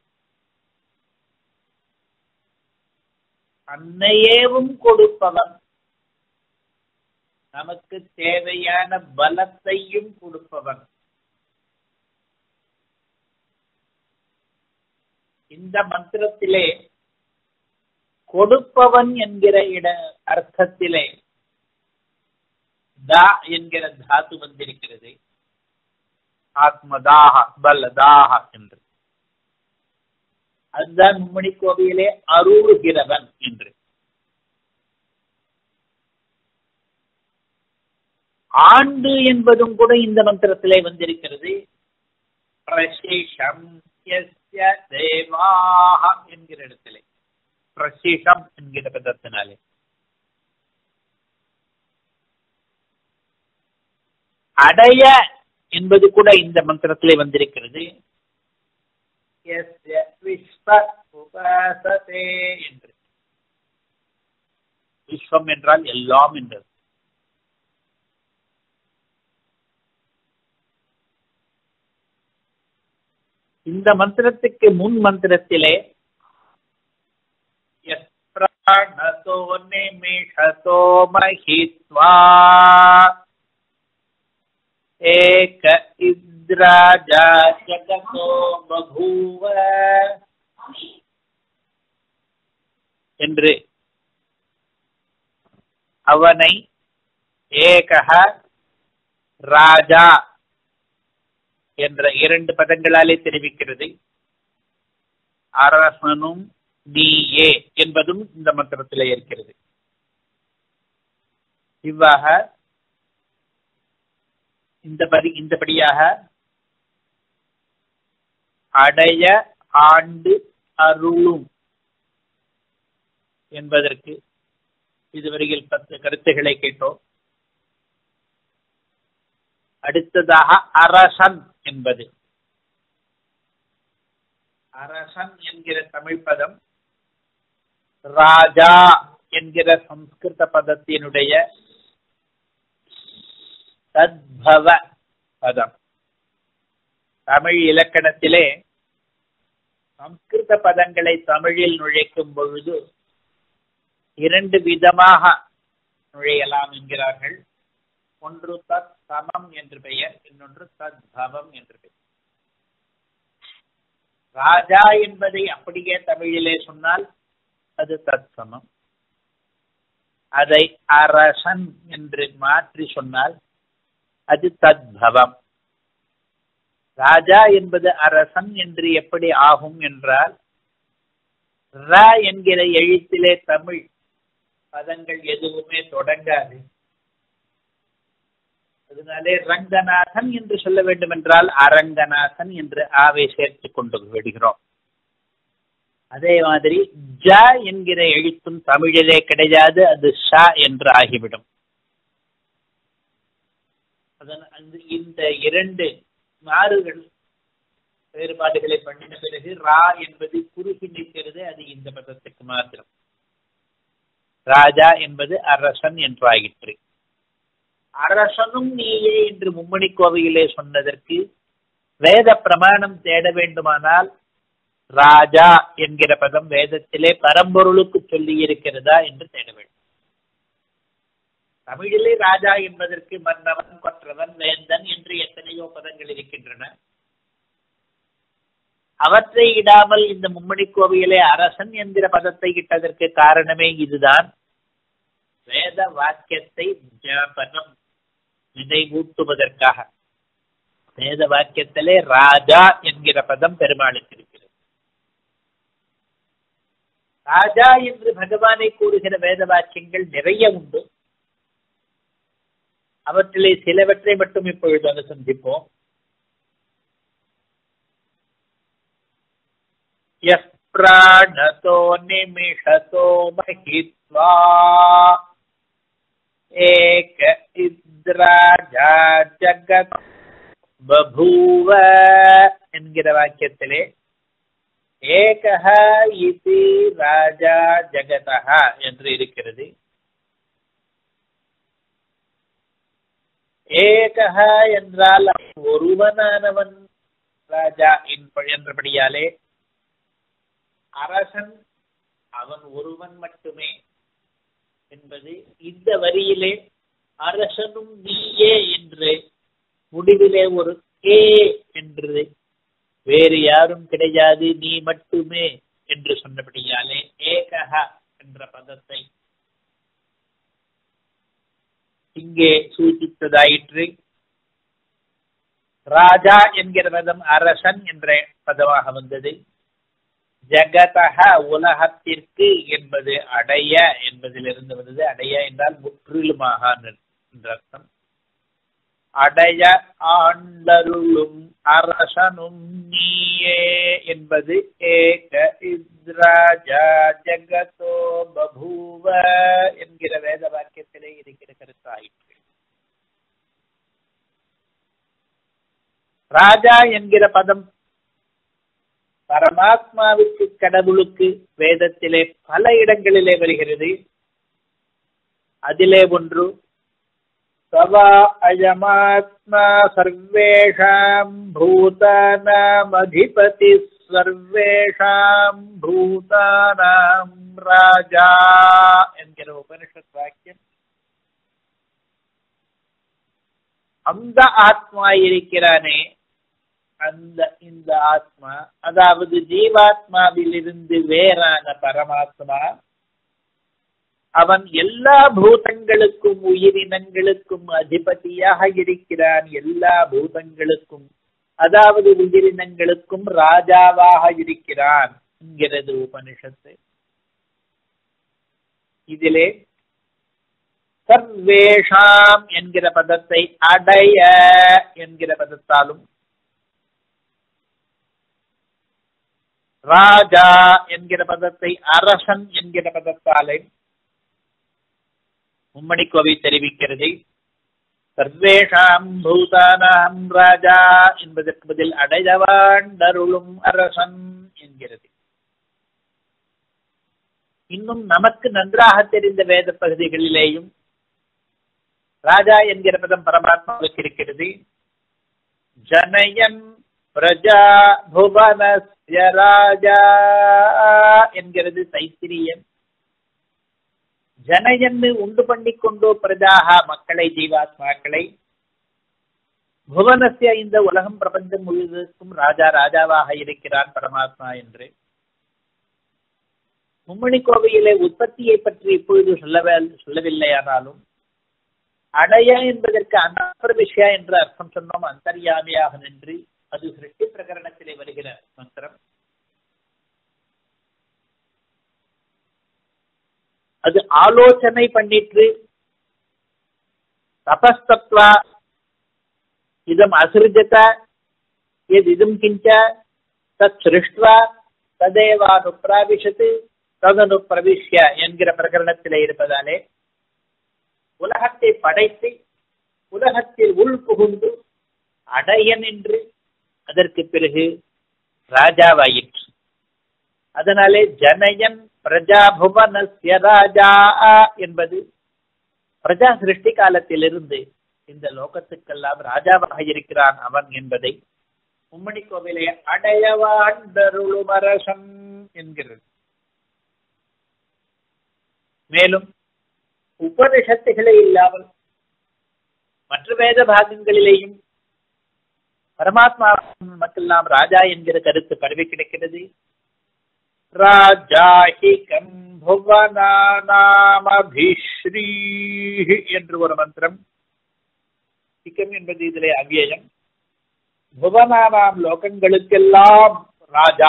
அன்னையேவும் கொடுப்பவன், நமக்கு தேவையான பலத்தையும் கொடுப்பவன். இந்த மந்திரத்திலே கொடுப்பவன் என்கிற இட அர்த்தத்திலே தா என்கிற தாத்து வந்திருக்கிறது. ஆத்மதாக பலதாக என்று. அதுதான் மும்மணி கோவிலே அருளுகிறவன் என்று. ஆண்டு என்பதும் கூட இந்த மந்திரத்திலே வந்திருக்கிறது. பிரசேஷம் யஸ்ய தேவாஹ என்கிற இடத்திலே, பிரசேஷம் என்கிற பதத்தினாலே. அடைய என்பது கூட இந்த மந்திரத்திலே வந்திருக்கிறது. யஸ்ய விஸ்வ உபாசதே என்று. விஸ்வம் என்றால் எல்லாம் என்றது. இந்த மந்திரத்துக்கு முன் மந்திரத்திலே பிராணதோ நிமிஷதோ மஹித்வா ஏக இத்ராஜா ஜகதோ பபூவ என்று அவனை ஏகஹ ராஜா என்ற இரண்டு பதங்களாலே தெரிவிக்கிறது. அரசனும் நீயே என்பதும் இந்த மந்திரத்திலே இருக்கிறது. இவ்வாக இந்த படி இந்தபடியாக அடைய ஆண்டு அருளும் என்பதற்கு இதுவரையில் பத்து கருத்துக்களை கேட்டோம். அடுத்ததாக அரசன் என்பது, அரசன் என்கிற தமிழ் பதம் ராஜா என்கிற சம்ஸ்கிருத பதத்தினுடைய தத்பவ பதம். தமிழ் இலக்கணத்திலே சம்ஸ்கிருத பதங்களை தமிழில் நுழைக்கும் பொழுது இரண்டு விதமாக நுழையலாம் என்கிறார்கள். ஒன்று தத் சமம் என்று பெயர், இன்னொன்று தத்பவம் என்று பெயர். ராஜா என்பதை அப்படியே தமிழிலே சொன்னால் அது தத் சமம். அதை அரசன் என்று மாற்றி சொன்னால் அது தத்பவம். ராஜா என்பது அரசன் என்று எப்படி ஆகும் என்றால், ர என்கிற எழுத்திலே தமிழ் பதங்கள் எதுவுமே தொடங்காது. அதனாலே ரங்கநாதன் என்று சொல்ல வேண்டும் என்றால் அரங்கநாதன் என்று ஆவை சேர்த்து கொண்டு விடுகிறோம். அதே மாதிரி ஜ என்கிற எழுத்தும் தமிழிலே கிடையாது, அது ஷ என்று ஆகிவிடும். அதன் இந்த இரண்டு மாறுகள் வேறுபாடுகளை பண்ணின பிறகு ரா என்பது குறுகி நிற்கிறது, அது இந்த பதத்துக்கு மாத்திரம். ராஜா என்பது அரசன் என்றாயிற்று. அரசனும் நீயே என்று மும்மணி கோவையிலே சொன்னதற்கு வேத பிரமாணம் தேட வேண்டுமானால் ராஜா என்கிற பதம் வேதத்திலே பரம்பொருளுக்கு சொல்லி இருக்கிறதா என்று தேட வேண்டும். தமிழிலே ராஜா என்பதற்கு மன்னவன், கொற்றவன், வேந்தன் என்று எத்தனையோ பதங்கள் இருக்கின்றன. அவற்றை இடாமல் இந்த மும்மணி கோவையிலே அரசன் என்கிற பதத்தை இட்டதற்கு காரணமே இதுதான். வேத வாக்கியத்தை ஜபனம் நினைவூட்டுவதற்காக. வேத வாக்கியத்திலே ராஜா என்கிற பதம் பெருமாளுக்கு இருக்கிறது. ராஜா என்று பகவானை கூறுகிற வேத வாக்கியங்கள் நிறைய உண்டு. அவற்றிலே சிலவற்றை மட்டும் இப்பொழுது அனுசந்திப்போம். யப்ராணதோ நிமிஷதோ மஹித்வா ஏக இத்ராஜா ஜகத் பபூவ என்கிற வாக்கியத்திலே ஏகஹ இதி ராஜா ஜகதஹ என்று இருக்கிறது. ஏகஹ என்றால் ஒருவனானவன் ராஜா என்றபடியாலே அரசன் அவன் ஒருவன் மட்டுமே என்பது இந்த வரியிலே அரசனும் நீயே என்று முடிவிலே ஒரு ஏ என்று வேறு யாரும் கிடையாது நீ மட்டுமே என்று சொன்னபடியாலே ஏகஹ என்ற பதத்தை இங்கே சூಚಿத்ததாயிற்று. ராஜா என்கிற பதம் அரசன் என்ற பதமாக வந்தது. ஜகதஹ உலகத்திற்கு என்பது அடைய என்பதிலிருந்து வந்தது. அடைய என்றால் முற்றிலுமாக என்ற அர்த்தம். அடைய ஆண்டருளும் அரசனும் நீயே என்பது ஏக இத்ராஜா ஜகதோ பபூவ என்கிற வேத வாக்கியத்திலே இருக்கிற கருத்தாயிற்று. ராஜா என்கிற பதம் பரமாத்மாவுக்கு, கடவுளுக்கு வேதத்திலே பல இடங்களிலே வருகிறது. அதிலே ஒன்று சவா அயமாத்மா சர்வேஷாம் பூதானாம் அதிபதி சர்வேஷாம் பூதானாம் ராஜா என்கிற உபனிஷத் வாக்கியம் அந்த ஆத்மா இருக்கிறானே, அந்த இந்த ஆத்மா, அதாவது ஜீவாத்மாவிலிருந்து வேறான பரமாத்மா, அவன் எல்லா பூதங்களுக்கும் உயிரினங்களுக்கும் அதிபதியாக இருக்கிறான். எல்லா பூதங்களுக்கும் அதாவது உயிரினங்களுக்கும் ராஜாவாக இருக்கிறான் என்கிறது உபனிஷத்து. இதிலே சர்வேஷாம் என்கிற பதத்தை அடைய என்கிற பதத்தாலும், ராஜா என்கிற பதத்தை அரசன் என்கிற பதத்தாலே மும்மணிக்கோவை தெரிவிக்கிறது. சர்வேஷாம் பூதானாம் ராஜா என்பதற்கு பதில் அடையவாண்டருளும் அரசன் என்கிறது. இன்னும் நமக்கு நன்றாக தெரிந்த வேத பகுதிகளிலேயும் ராஜா என்கிற பதம் பரமாத்மாவுக்கு இருக்கிறது. ஜனயன் பிரஜா புவனஸ்ய ராஜா என்கிறது தைத்திரியன். ஜனயன்னு உண்டு பண்ணிக்கொண்டோ பிரஜாக மக்களை, ஜீவாத்மாக்களை, புவனஸ்ய இந்த உலகம் பிரபஞ்சம் முழுவதற்கும் ராஜா ராஜாவாக இருக்கிறான் பரமாத்மா என்று. மும்மணி கோவையிலே உற்பத்தியை பற்றி இப்பொழுது சொல்லவே சொல்லவில்லையானாலும் அடைய என்பதற்கு அந்தர்விஷ்யா என்ற அர்த்தம் சொன்னோம். அந்தர்யாமியாக நின்று அது சிருஷ்டி பிரகரணத்திலே வருகிற மந்திரம். அது ஆலோசனை பண்ணிற்று. தபஸ்தத்வா இதம் அசிருஜத எது இதும் கிஞ்ச தத் சிருஷ்டுவா ததேவானு பிராவிஷத்து ததனு பிரவிஷ்ய என்கிற பிரகரணத்திலே இருப்பதாலே உலகத்தை படைத்து உலகத்தில் உள் புகுந்து அடையன் என்று அதற்கு பிறகு ராஜாவாயிற்று. அதனாலே ஜனயன் பிரஜா புவனஸ்ய ராஜா என்பது பிரஜா சிருஷ்டி காலத்திலிருந்து இந்த லோகத்துக்கெல்லாம் ராஜாவாக இருக்கிறான் அவன் என்பதை மும்மணி கோவிலே அடையவாண்டருளும் அரசன் என்கிறது. மேலும் உபனிஷத்துகளே இல்லாமல் மற்ற வேத பாகங்களிலேயும் பரமாத்மா மக்கெல்லாம் ராஜா என்கிற கருத்து பரவி கிடைக்கிறது. ராஜாஹிகம் புவனானாமபிஸ்ரீ என்று ஒரு மந்திரம். ஹிகம் என்பது இதிலே அவ்யயம். புவனானாம் லோகங்களுக்கெல்லாம் ராஜா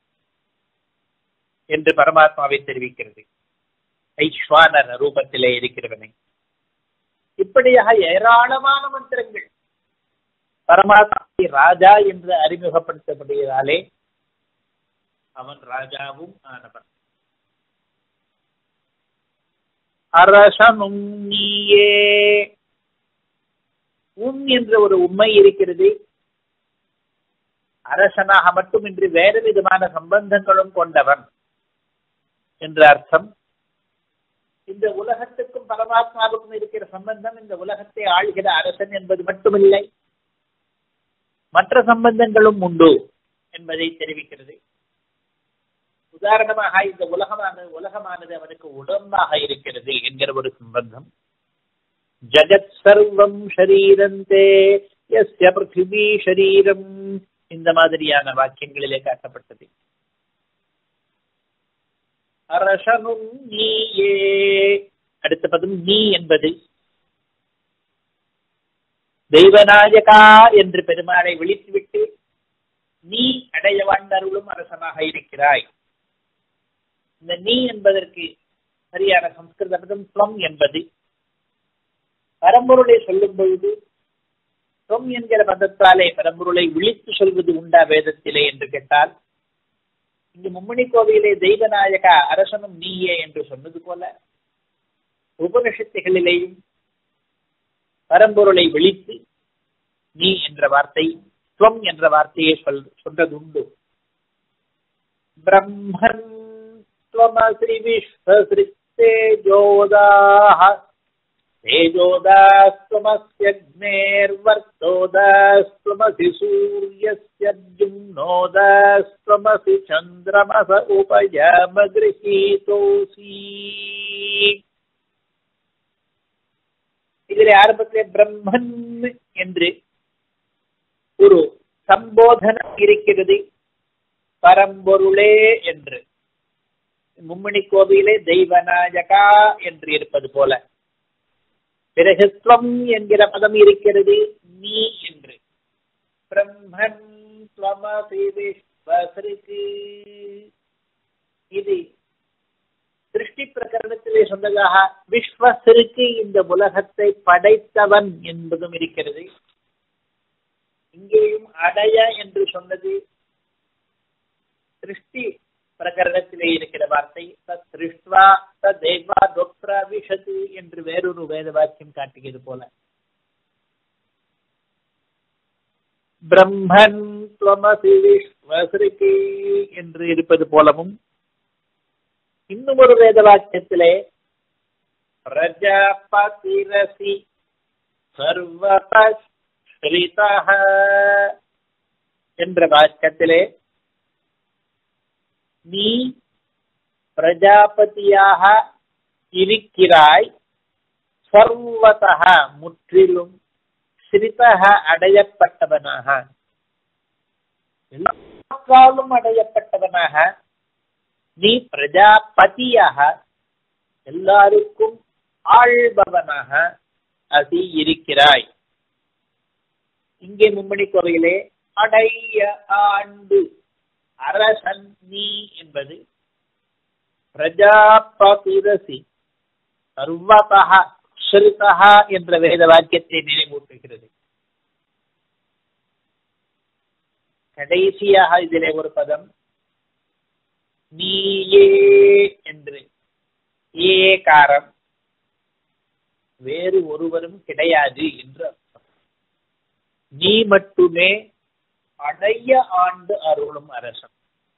என்று பரமாத்மாவை தெரிவிக்கிறது. ஐஸ்வானர் ரூபத்திலே இருக்கிறவனை. இப்படியாக ஏராளமான மந்திரங்கள் பரமாத்மாவை ராஜா என்று அறிமுகப்படுத்தப்படுவதாலே அவன் ராஜாவும் ஆனவன். அரசனும் நீயே. உன் என்ற ஒரு உண்மை இருக்கிறது. அரசனாக மட்டுமின்றி வேறு விதமான சம்பந்தங்களும் கொண்டவன் என்ற அர்த்தம். இந்த உலகத்துக்கும் பரமாத்மாவுக்கும் இருக்கிற சம்பந்தம் இந்த உலகத்தை ஆள்கிற அரசன் என்பது மட்டுமில்லை, மற்ற சம்பந்தங்களும் உண்டு என்பதை தெரிவிக்கிறது. உதாரணமாக இந்த உலகமானது உலகமானது அவனுக்கு உடம்பாக இருக்கிறது என்கிற ஒரு சம்பந்தம். ஜகத் சர்வம் ஷரீரந்தே யஸ்ய பிருத்திவி ஷரீரம் இந்த மாதிரியான வாக்கியங்களிலே காட்டப்பட்டது. அரசனும் நீயே. அடுத்த பதம் நீ என்பது தெய்வநாயகா என்று பெருமாளை விழித்துவிட்டு நீ அடையவாண்டருளும் அரசனாக இருக்கிறாய். இந்த நீ என்பதற்கு சரியான சம்ஸ்கிருத பதம் துவம் என்பது. பரம்பொருளை சொல்லும் பொழுது துவம் என்கிற பதத்தாலே பரம்பொருளை விழித்து சொல்வது உண்டா வேதத்திலே என்று கேட்டால், இங்கு மும்மணி கோவிலே தெய்வநாயகா அரசனும் நீயே என்று சொன்னது போல உபனிஷத்துகளிலேயும் பரம்பொருளை விழித்து நீ என்ற வார்த்தை துவம் என்ற வார்த்தையை சொல் சொன்னதுண்டு. பிரம்மன் त्वमसि विश्वसृष्टे जोदाः தேஜோதாஸ்துமஸ்யக்னேர்வர்த்தோதாஸ்துமசி சூரியஸ்யர்ஜும்னோதாஸ்துமசி சந்திரமச உபயாமகிருஹீதோசி. இதில் ஆரம்பத்திலே பிரம்மன் என்று ஒரு சம்போதனம் இருக்கிறது, பரம்பொருளே என்று. மும்மணி கோவிலே தெய்வநாயகா என்று இருப்பது போல, பிறகு ஸ்வம் என்கிற பதம் இருக்கிறது, நீ என்று. பிரம்மன் ஸ்வமசி விஸ்வஸ்ருதி. இது சிருஷ்டி பிரகரணத்திலே சொன்னதாக விஸ்வஸ்ருக்கு இந்த உலகத்தை படைத்தவன் என்பதும் இருக்கிறது. இங்கேயும் அடைய என்று சொன்னது சிருஷ்டி பிரகரணத்திலே இருக்கிற வார்த்தை. தத் திருஷ்டுவா ததேவா தொப்ரவிஷது என்று வேறொரு வேத வாக்கியம் காட்டுகிறது போல, பிரம்மன் த்வமசி விஸ்வஸ்ருதி என்று இருப்பது போலவும், இன்னும் ஒரு வேத வாக்கியத்திலே பிரஜாபதிரசி சர்வபஸ்ரிதஹ என்ற வாக்கியத்திலே நீ பிரஜாபதியாக இருக்கிறாய், சர்வதஹ முற்றிலும், ஸ்ரிதஹ அடையப்பட்டவனாக, எல்லாக்காலும் அடையப்பட்டவனாக, நீ பிரஜாபதியாக எல்லாருக்கும் ஆள்பவனாக அதி இருக்கிறாய். இங்கே மும்மணி கோவையிலே அடைய ஆண்டு அரசன் நீ என்பது பிரஜாபதிரசி சர்வதஹ ஸ்ருதஹ என்ற வேத வாக்கியத்தை நினைவூட்டுகிறது. கடைசியாக இதிலே ஒரு பதம் நீயே என்று. ஏகாரம், வேறு ஒருவரும் கிடையாது என்று அர்த்தம். நீ மட்டுமே அடைய ஆண்டு அருளும் அரசன்.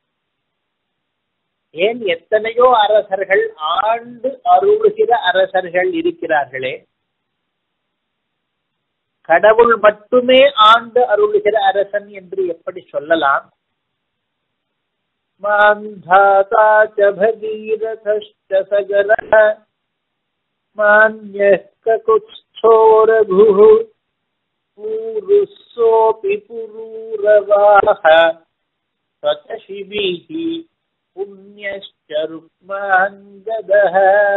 ஏன் எத்தனையோ அரசர்கள், ஆண்டு அருளுகிற அரசர்கள் இருக்கிறார்களே, கடவுள் மட்டுமே ஆண்டு அருளுகிற அரசன் என்று எப்படி சொல்லலாம்? மாந்தாதா ச பகீரதஸ்ச சகரஹ மான்யः ககுத்ஸ்தோ ரகுः பூருஸ்ஸோபி புரூரவாஹ சதசிபிஹ புண்யஸ்ச ருக்மாங்கதஹ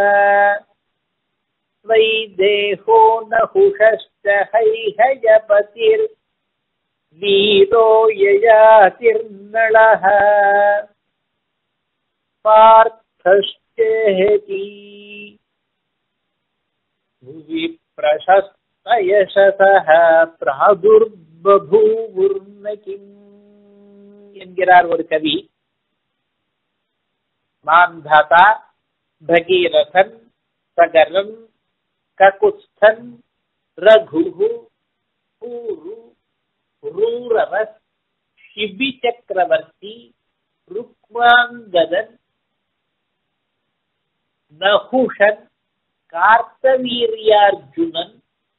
வைதேஹோ நஹுஷஸ்ச ஹைஹயபதிர் வீரோ யயாதிர்நளஹ பார்த்தஸ்சேதி புவி பிரசஸ்தயசஸஹ ப்ராதுர்பபூவுர்னகிம் என்கிறார் ஒரு கவி. மாந்தாதா, பகீரதன், சகரன், ககுத்ஸ்தன், ரகுஹு, பூரு, ரூரவஸ், ஷிபி சக்கரவர்த்தி, ருக்மாங்கதன், நஹுஷன், கார்த்தவீர்யார்ஜுனன்,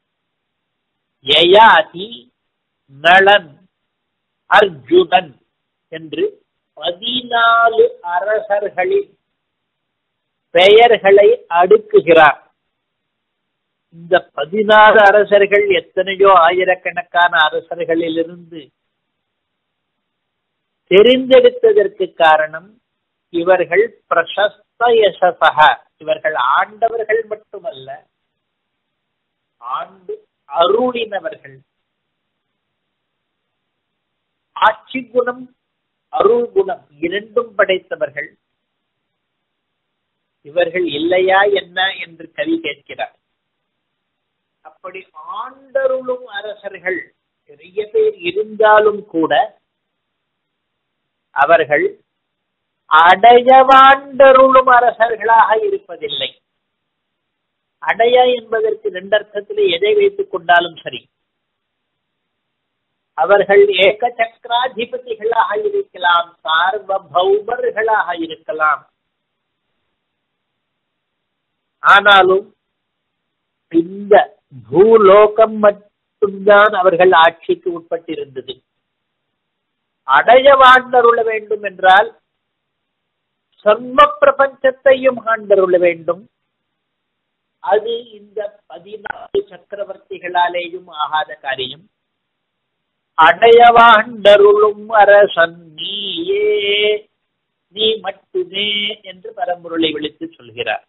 யயாதி, நளன், அர்ஜுனன் என்று பதினாலு அரசர்களின் பெயர்களை அடுக்குகிறார். இந்த பதினாறு அரசர்கள் எத்தனையோ ஆயிரக்கணக்கான அரசர்களிலிருந்து தெரிந்தெடுத்ததற்கு காரணம் இவர்கள் பிரசஸ்த யசஸஹ, இவர்கள் ஆண்டவர்கள் மட்டுமல்ல, ஆண்டு அருளினவர்கள். ஆட்சி குணம், அருள் குணம் இரண்டும் படைத்தவர்கள். இவர்கள் இல்லையா என்ன என்று கவி கேட்கிறார். அப்படி ஆண்டருளும் அரசர்கள் நிறைய பேர் இருந்தாலும் கூட அவர்கள் அடையவாண்டருளும் அரசர்களாக இருப்பதில்லை. அடைய என்பதற்கு ரெண்டு அர்த்தத்திலே எதை வைத்துக் கொண்டாலும் சரி. அவர்கள் ஏக சக்கராதிபதிகளாக இருக்கலாம், சார்வபௌமர்களாக இருக்கலாம். ஆனாலும் இந்த பூலோகம் மட்டும்தான் அவர்கள் ஆட்சிக்கு உட்பட்டிருந்தது. அடைய வாழ்ந்தருள வேண்டும் என்றால் சர்வ பிரபஞ்சத்தையும் ஆண்டருள வேண்டும். அது இந்த பதினாறு சக்கரவர்த்திகளாலேயும் ஆகாத காரியம். அடையவாண்டருளும் அரசன் நீயே, நீ மட்டுமே என்று பரம்பொருளை விളിத்து சொல்கிறார்.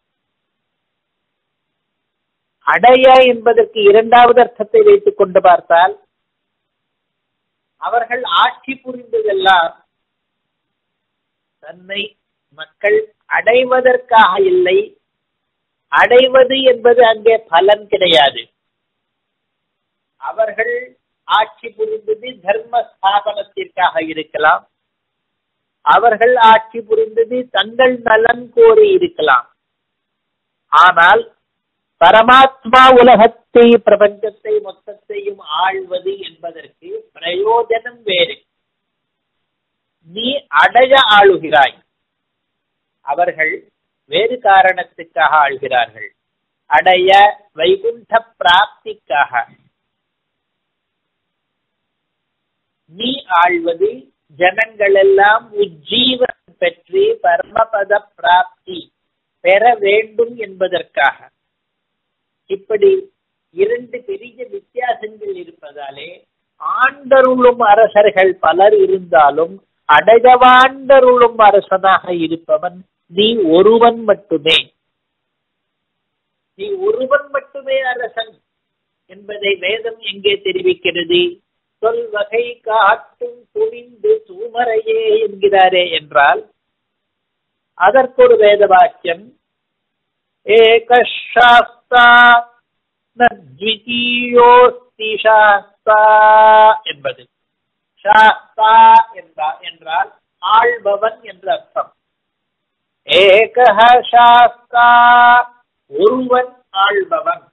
அடைய என்பதற்கு இரண்டாவது அர்த்தத்தை வைத்துக் கொண்டு பார்த்தால், அவர்கள் ஆட்சி புரிந்ததெல்லாம் தன்னை மக்கள் அடைவதற்காக இல்லை. அடைவது என்பது அங்கே பலன் கிடையாது. அவர்கள் ஆட்சி புரிந்தது தர்ம ஸ்தாபனத்திற்காக இருக்கலாம். அவர்கள் ஆட்சி புரிந்தது தங்கள் நலன் கோரி இருக்கலாம். ஆனால் பரமாத்மா உலகத்தை, பிரபஞ்சத்தை மொத்தத்தையும் ஆள்வது என்பதற்கு பிரயோஜனம் வேறு. நீ அடைய ஆளுகிறாய், அவர்கள் வேறு காரணத்துக்காக ஆள்கிறார்கள். அடைய வைகுண்ட பிராப்திக்காக. நீ ஆள்வது ஜனங்கள் எல்லாம் உஜ்ஜீவன் பெற்று பரமபத பிராப்தி பெற வேண்டும் என்பதற்காக. இப்படி இரண்டு பெரிய வித்தியாசங்கள் இருப்பதாலே ஆண்டருளும் அரசர்கள் பலர் இருந்தாலும் அடையவாண்டருளும் அரசனாக இருப்பவன் நீ ஒருவன் மட்டுமே. நீ ஒருவன் மட்டுமே அரசன் என்பதை வேதம் எங்கே தெரிவிக்கிறது? சொல் வகை காட்டும் துணிந்து தூமரையே என்கிறாரே என்றால் அதற்கொரு வேத வாக்கியம் ஏகசாஸ்தா நத்விதீயோஸ்தி சாஸ்தா என்பது. சாஸ்தா என்றால் ஆள்பவன் என்ற அர்த்தம். ஏகஹ சாஸ்தா, ஒருவன் ஆள்பவன்.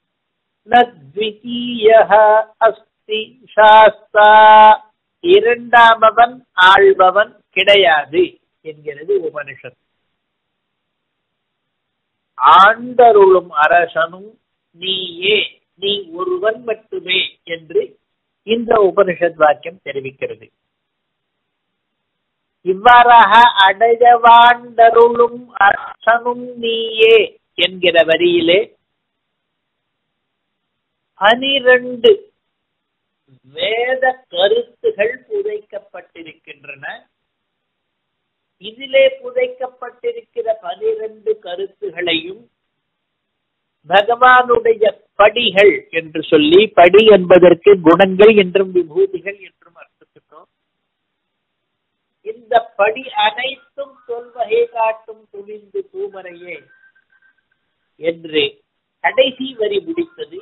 நத்விதீயஹ அஸ்தி சாஸ்தா, இரண்டாமவன் ஆள்பவன் கிடையாது என்கிறது உபனிஷத். ஆண்டருளும் அரசனும் நீயே, நீ ஒருவன் மட்டுமே என்று இந்த உபனிஷத் வாக்கியம் தெரிவிக்கிறது. இவ்வாறாக அடையவாண்டருளும் அரசனும் நீயே என்கிற வரியிலே பனிரண்டு வேத கருத்துகள் புதைக்கப்பட்டிருக்கின்றன. இதிலே புதைக்கப்பட்டிருக்கிற பனிரண்டு கருத்துகளையும் பகவானுடைய படிகள் என்று சொல்லி, படி என்பதற்கு குணங்கள் என்றும் விபூதிகள் என்றும் அர்த்தத்திட்டோம். இந்த படி அனைத்தும் சொல்வகை காட்டும் துணிந்து தூமரையே என்று கடைசி வரி முடித்தது.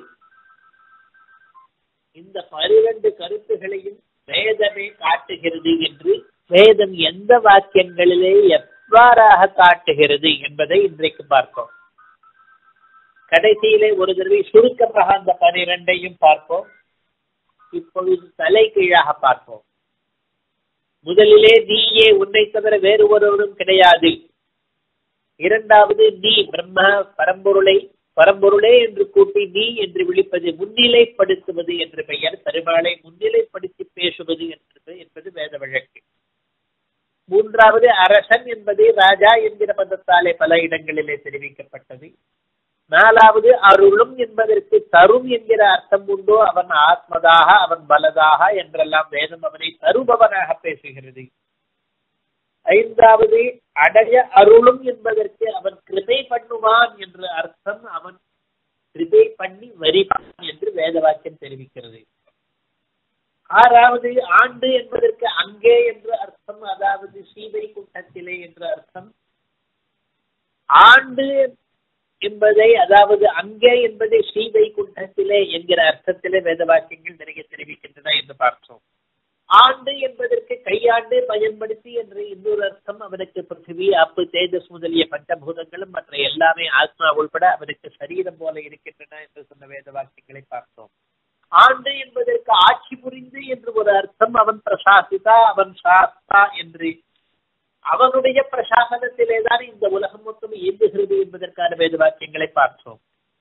இந்த பனிரண்டு கருத்துகளையும் வேதமே காட்டுகிறது என்று வேதம் எந்த வாக்கியங்களிலே எவ்வாறாக காட்டுகிறது என்பதை இன்றைக்கு பார்ப்போம். கடைசியிலே ஒரு தடவை சுருக்கமாக அந்த பனிரெண்டையும் பார்ப்போம். இப்பொழுது தலை கீழாக பார்ப்போம். முதலிலே நீயே, உன்னை தவிர வேறு ஒருவரும் கிடையாது. இரண்டாவது நீ பிரம்ம பரம்பொருளை பரம்பொருளே என்று கூட்டி நீ என்று விழிப்பது, முன்னிலைப்படுத்துவது என்று பெயர். பெருமாளை முன்னிலைப்படுத்தி பேசுவது என்று என்பது வேத வழக்கு. மூன்றாவது அரசன் என்பது ராஜா என்கிற பதத்தாலே பல இடங்களிலே தெரிவிக்கப்பட்டது. நாலாவது அருளும் என்பதற்கு தரும் என்கிற அர்த்தம் உண்டோ, அவன் ஆத்மதாக, அவன் பலதாக என்றெல்லாம் வேதம் அவனை தருபவனாக பேசுகிறது. ஐந்தாவது அடைய அருளும் என்பதற்கு அவன் கிருபை பண்ணுவான் என்ற அர்த்தம், அவன் கிருபை பண்ணி வரிப்பான் என்று வேத வாக்கியம் தெரிவிக்கிறது. ஆறாவது ஆண்டு என்பதற்கு அங்கே என்ற அர்த்தம், அதாவது சீதை குண்டத்திலே என்ற அர்த்தம். ஆண்டு என்பதை, அதாவது அங்கே என்பதை ஸ்ரீவை குண்டத்திலே என்கிற அர்த்தத்திலே வேத வாக்கியங்கள் நிறைய தெரிவிக்கின்றன என்று பார்த்தோம். ஆண்டு என்பதற்கு கையாண்டு பயன்படுத்தி என்ற இன்னொரு அர்த்தம். அவனுக்கு பிருத்திவி, அப்பு, தேஜஸ் முதலிய பஞ்சபூதங்களும் மற்ற எல்லாமே ஆத்மா உள்பட அவனுக்கு சரீரம் போல இருக்கின்றன என்று சொன்ன வேத வாக்கியங்களை பார்த்தோம். ஆண்டு என்பதற்கு ஆட்சி புரிந்து என்று ஒரு அர்த்தம். அவன் பிரசாசிதா, அவன் சாஸ்தா என்று அவனுடைய பிரசாசனத்திலேதான் இந்த உலகம் மொத்தம் இயங்குகிறது என்பதற்கான வேத வாக்கியங்களை பார்த்தோம்.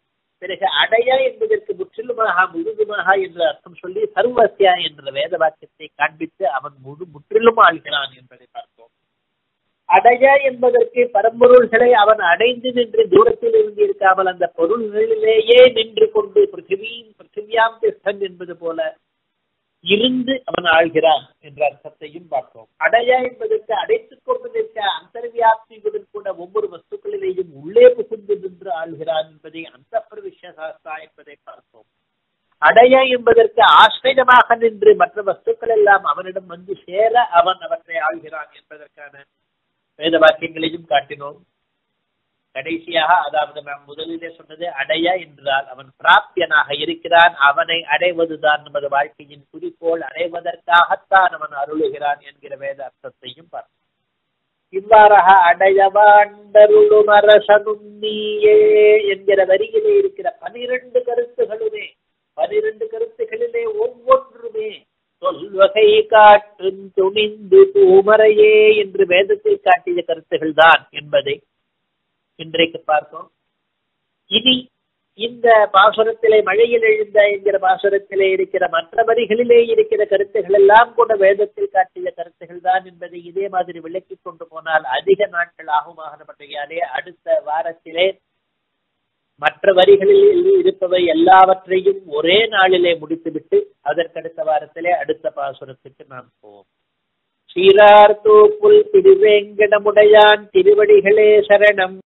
பிறகு அடைய என்பதற்கு முற்றிலுமாக முழுதுமாக என்று அர்த்தம் சொல்லி சர்வசியா என்ற வேத வாக்கியத்தை காண்பித்து அவன் முழு முற்றிலும் ஆள்கிறான் என்பதை பார்த்தோம். அடைய என்பதற்கு பரம்பொருள்களை அவன் அடைந்து நின்று தூரத்தில் இருந்து இருக்காமல் அந்த பொருள்களிலேயே நின்று கொண்டு பிருத்திவியும் பிருத்திவியாம் திஷ்டன் என்பது போல இருந்து அவன் ஆள்கிறான் என்ற அர்த்தத்தையும் பார்த்தோம். அடைய என்பதற்கு அடைத்துக் கொண்டு நிற்க அந்தர்வியாப்தியுடன் கூட ஒவ்வொரு வஸ்துக்களிலேயும் உள்ளே புகுந்து நின்று ஆள்கிறான் என்பதை அந்த பிரவிஷாஸ்தா என்பதை பார்த்தோம். அடைய என்பதற்கு ஆசிரியமாக நின்று மற்ற வஸ்துக்கள் எல்லாம் அவனிடம் வந்து சேர அவன் அவற்றை ஆள்கிறான் என்பதற்கான வேத வாக்கியங்களையும் காட்டினோம். கடைசியாக அதாவது நாம் முதலிலே சொன்னது அடைய என்றால் அவன் பிராப்தியனாக இருக்கிறான், அவனை அடைவதுதான் நமது வாழ்க்கையின் குறிக்கோள், அடைவதற்காகத்தான் அவன் அருளுகிறான் என்கிற வேத அர்த்தத்தையும் பார்த்தோம். இவ்வாறாக அடையவாண்டருளும் அரசனும் நீயே என்கிற வரியிலே இருக்கிற பனிரெண்டு கருத்துகளுமே பனிரெண்டு கருத்துகளிலே ஒவ்வொன்றுமே சொல்வகை காட்டும் துணிந்து பூமரையே என்று வேதத்தில் காட்டிய கருத்துகள் தான் என்பதை இன்றைக்கு பார்த்தோம். இனி இந்த பாசுரத்திலே மழையில் எழுந்த என்கிற பாசுரத்திலே இருக்கிற மற்ற வரிகளிலே இருக்கிற கருத்துகள் எல்லாம் கூட வேதத்தில் காட்டிய கருத்துகள் தான் என்பதை இதே மாதிரி விளக்கி கொண்டு போனால் அதிக நாட்கள் ஆகுமாகப்பட்டதாலே அடுத்த வாரத்திலே மற்ற வரிகளில் இருப்பவை எல்லாவற்றையும் ஒரே நாளிலே முடித்துவிட்டு அதற்கடுத்த வாரத்திலே அடுத்த பாசுரத்துக்கு நாம் போவோம். சீரார் தோப்புல் திருவேங்கடமுடையான் திருவடிகளே சரணம்.